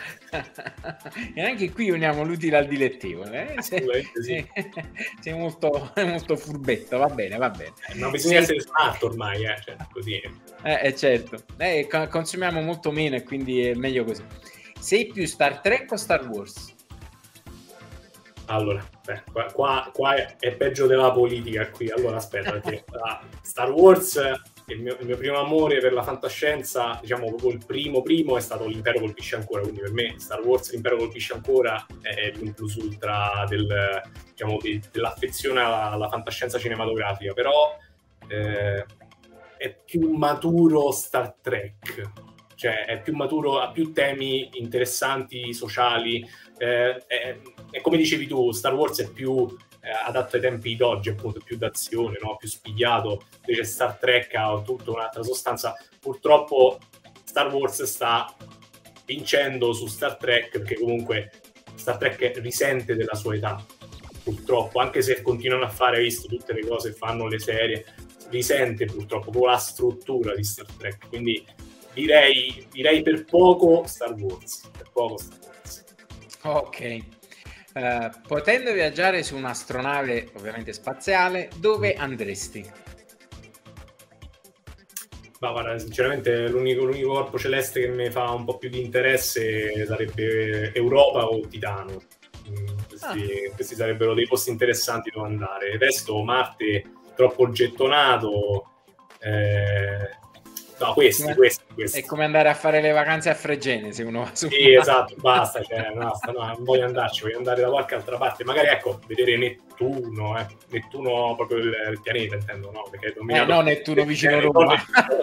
E anche qui uniamo l'utile al dilettevole. Assolutamente sì. Sei molto furbetto, va bene. Ma bisogna essere smart ormai, cioè, così. Certo. Consumiamo molto meno e quindi è meglio così. Sei più Star Trek o Star Wars? Allora, qua è peggio della politica qui. Allora, aspetta, perché Star Wars, il mio primo amore per la fantascienza, diciamo proprio il primo è stato L'Impero colpisce ancora, quindi per me Star Wars L'Impero colpisce ancora è il plus ultra dell'affezione alla fantascienza cinematografica, però è più maturo Star Trek, cioè è più maturo, ha più temi interessanti, sociali, è come dicevi tu, Star Wars è più adatto ai tempi d'oggi, appunto, più d'azione, no? Più spigliato. Invece Star Trek ha tutta un'altra sostanza. Purtroppo Star Wars sta vincendo su Star Trek, perché comunque Star Trek risente della sua età, purtroppo, anche se continuano a fare, visto tutte le cose che fanno le serie, risente purtroppo con la struttura di Star Trek, quindi direi per poco Star Wars, Ok. Potendo viaggiare su un'astronave, ovviamente spaziale, dove andresti? Ma guarda, sinceramente l'unico corpo celeste che mi fa un po' più di interesse sarebbe Europa o Titano. Questi sarebbero dei posti interessanti dove andare. Il resto, Marte, troppo gettonato. No, questi. È come andare a fare le vacanze a Fregene, se uno va su. Sì, esatto, basta, no, non voglio andarci, voglio andare da qualche altra parte. Magari, ecco, vedere Nettuno, Nettuno proprio il pianeta, intendo, no? Perché no, Nettuno vicino a Roma.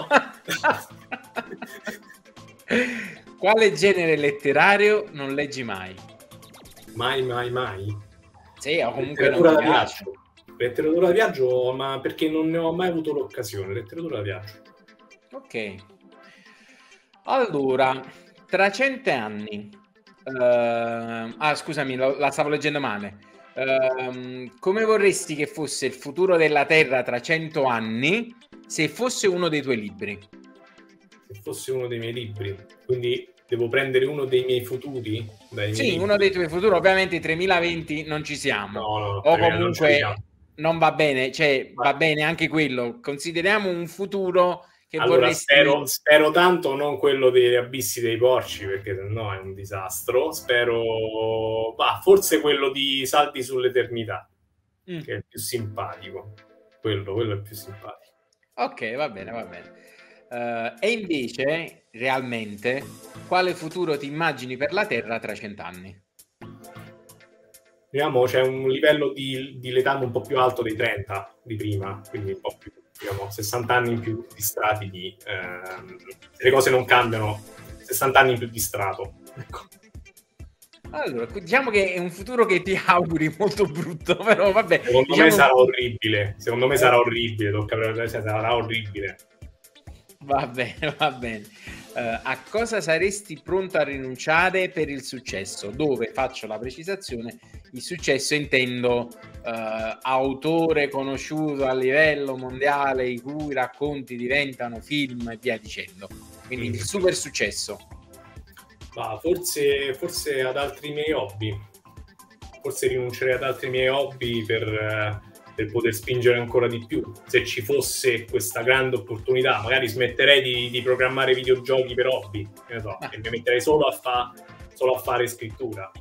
Quale genere letterario non leggi mai? Mai? Sì, o comunque non ti piace. Letteratura da viaggio, ma perché non ne ho mai avuto l'occasione. Letteratura da viaggio. Ok. Allora, tra 100 anni... scusami, la stavo leggendo male. Come vorresti che fosse il futuro della Terra tra 100 anni se fosse uno dei tuoi libri? Se fosse uno dei miei libri, quindi devo prendere uno dei miei futuri? Sì, uno dei tuoi futuri, ovviamente 3020 non ci siamo. No, o comunque non va bene, cioè va bene anche quello. Consideriamo un futuro che allora, vorresti... spero tanto non quello degli abissi dei porci, perché sennò è un disastro. Spero forse quello di Salti sull'eternità, che è il più simpatico. Quello è il più simpatico. Ok, va bene. E invece, realmente, quale futuro ti immagini per la Terra tra 100 anni? Diciamo, c'è un livello di l'età un po' più alto dei 30 di prima, quindi un po' più, diciamo, 60 anni in più distrati se le cose non cambiano, 60 anni in più distrato. Ecco. Allora, diciamo che è un futuro che ti auguri molto brutto, però vabbè. Secondo me sarà orribile, sarà orribile. Va bene. A cosa saresti pronto a rinunciare per il successo? Dove, faccio la precisazione, il successo intendo autore conosciuto a livello mondiale, i cui racconti diventano film e via dicendo. Quindi il super successo. Forse ad altri miei hobby. Forse rinuncerei ad altri miei hobby per poter spingere ancora di più. Se ci fosse questa grande opportunità, magari smetterei di programmare videogiochi per hobby, e mi metterei solo a fare scrittura.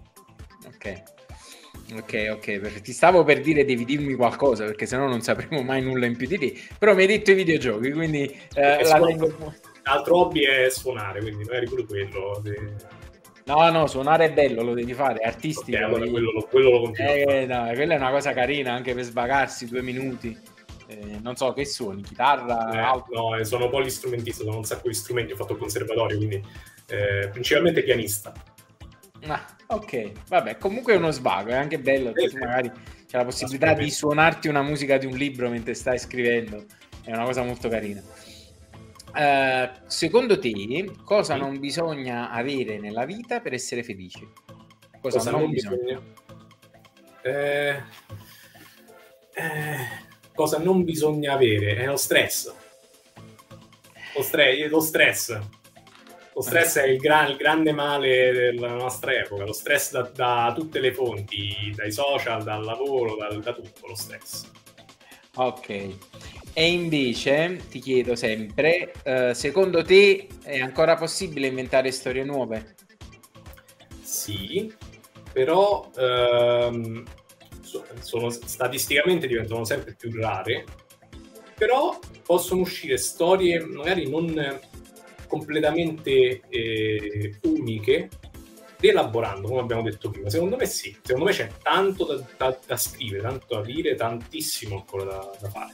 Ok, perché ti stavo per dire devi dirmi qualcosa, perché sennò non sapremo mai nulla in più di te, però mi hai detto i videogiooi, quindi l'altro hobby è suonare, quindi magari pure quello. No, suonare è bello, lo devi fare, è artistico. Okay, allora quello lo continuo a fare. No, quella è una cosa carina anche per svagarsi 2 minuti. Non so, che suoni? Chitarra? No, sono polistrumentista, sono un sacco di strumenti, ho fatto il conservatorio, quindi principalmente pianista. Ok, vabbè, comunque è uno svago, è anche bello, che magari c'è la possibilità di suonarti una musica di un libro mentre stai scrivendo, è una cosa molto carina. Secondo te, cosa non bisogna avere nella vita per essere felici? Cosa non bisogna? Cosa non bisogna avere? È lo stress. Lo stress. Lo stress è il grande male della nostra epoca. Lo stress da tutte le fonti, dai social, dal lavoro, da tutto lo stress. Ok. E invece ti chiedo sempre, secondo te è ancora possibile inventare storie nuove? Sì, però statisticamente diventano sempre più rare, però possono uscire storie magari non completamente uniche, rielaborando, come abbiamo detto prima. Secondo me sì, secondo me c'è tanto da scrivere, tanto da dire, tantissimo ancora da fare.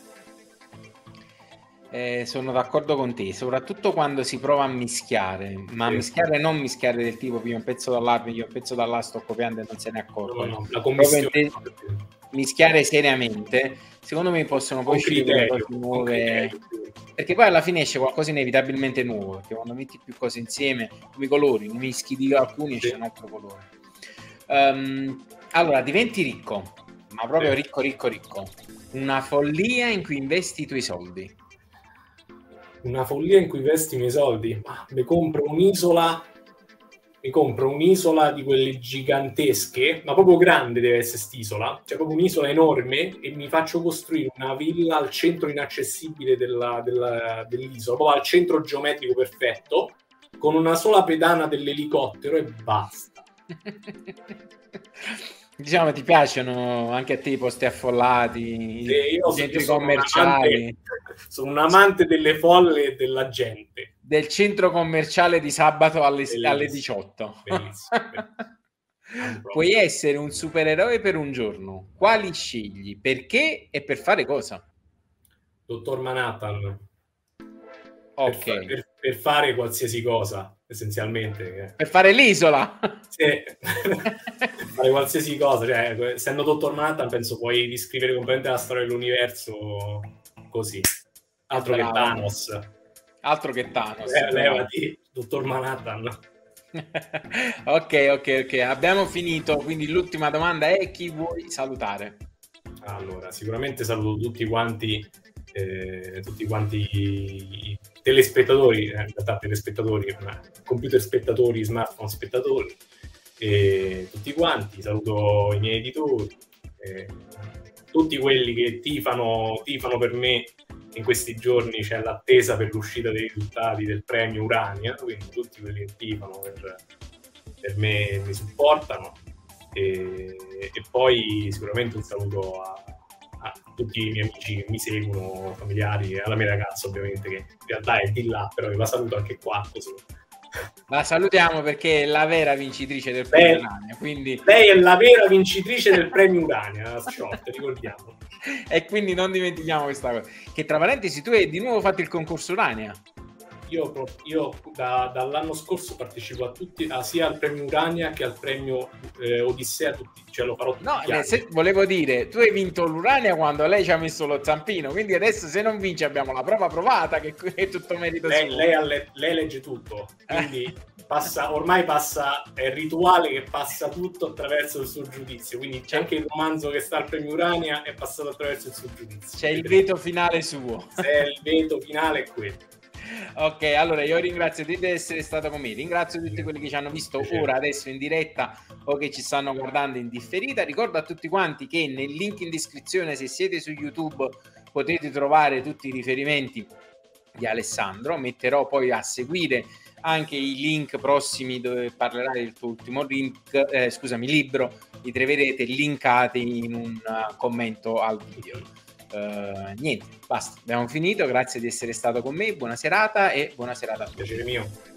Sono d'accordo con te, soprattutto quando si prova a mischiare, ma mischiare non mischiare del tipo piglio un pezzo da là, piglio un pezzo da là, sto copiando e non se ne accorge. No, la commissione. Mischiare seriamente, secondo me possono poi uscire delle cose nuove, perché poi alla fine esce qualcosa inevitabilmente nuovo, perché quando metti più cose insieme, come i colori, ne mischi di alcuni esce un altro colore. Allora, diventi ricco, ma proprio ricco. Una follia in cui investi i tuoi soldi. Una follia in cui investi i miei soldi? Mi compro un'isola mi compro un'isola di quelle gigantesche, ma proprio grande deve essere st'isola, cioè proprio un'isola enorme, e mi faccio costruire una villa al centro inaccessibile dell'isola, proprio al centro geometrico perfetto, con una sola pedana dell'elicottero e basta. Diciamo, ti piacciono anche a te i posti affollati, io i centri sono commerciali? Sono un amante delle folle e della gente. Del centro commerciale di sabato alle Bellissimo, 18. bellissimo. Puoi essere un supereroe per un giorno. Quali scegli? Perché e per fare cosa? Dottor Manhattan. Ok. Per fare qualsiasi cosa, essenzialmente. Per fare l'isola. Sì. Per fare qualsiasi cosa. Cioè, essendo Dottor Manhattan, penso puoi riscrivere completamente la storia dell'universo così. Altro che Thanos. Altro che Thanos. Levati, Dottor Manhattan. Ok, abbiamo finito, quindi l'ultima domanda è: chi vuoi salutare? Allora, sicuramente saluto tutti quanti i telespettatori, in realtà telespettatori, computer spettatori, smartphone spettatori, e tutti quanti, saluto i miei editori, tutti quelli che tifano per me. In questi giorni c'è l'attesa per l'uscita dei risultati del premio Urania, quindi tutti quelli che tifano per me mi supportano, e poi sicuramente un saluto a tutti i miei amici che mi seguono, familiari, e alla mia ragazza ovviamente, che in realtà è di là, però la saluto anche qua così. La salutiamo perché è la vera vincitrice del premio Urania, quindi... Lei è la vera vincitrice del premio Urania, la short, ricordiamo. E quindi non dimentichiamo questa cosa. Che tra parentesi, tu hai di nuovo fatto il concorso Urania. Io dall'anno scorso partecipo a tutti, sia al premio Urania che al premio Odissea, tutti, cioè lo farò tutti gli anni. Volevo dire, tu hai vinto l'Urania quando lei ci ha messo lo zampino, quindi adesso se non vince abbiamo la prova provata, che è tutto merito suo. Lei legge tutto, quindi ormai è il rituale che passa tutto attraverso il suo giudizio, quindi c'è anche il romanzo che sta al premio Urania è passato attraverso il suo giudizio. C'è il veto finale suo. Il veto finale è quello. Ok, allora io ringrazio te di essere stato con me, ringrazio tutti quelli che ci hanno visto ora adesso in diretta o che ci stanno guardando in differita. Ricordo a tutti quanti che nel link in descrizione, se siete su YouTube, potete trovare tutti i riferimenti di Alessandro. Metterò poi a seguire anche i link prossimi dove parlerà del tuo ultimo libro, li troverete linkati in un commento al video. Niente, basta, abbiamo finito, grazie di essere stato con me, buona serata e buona serata a tutti. Piacere mio.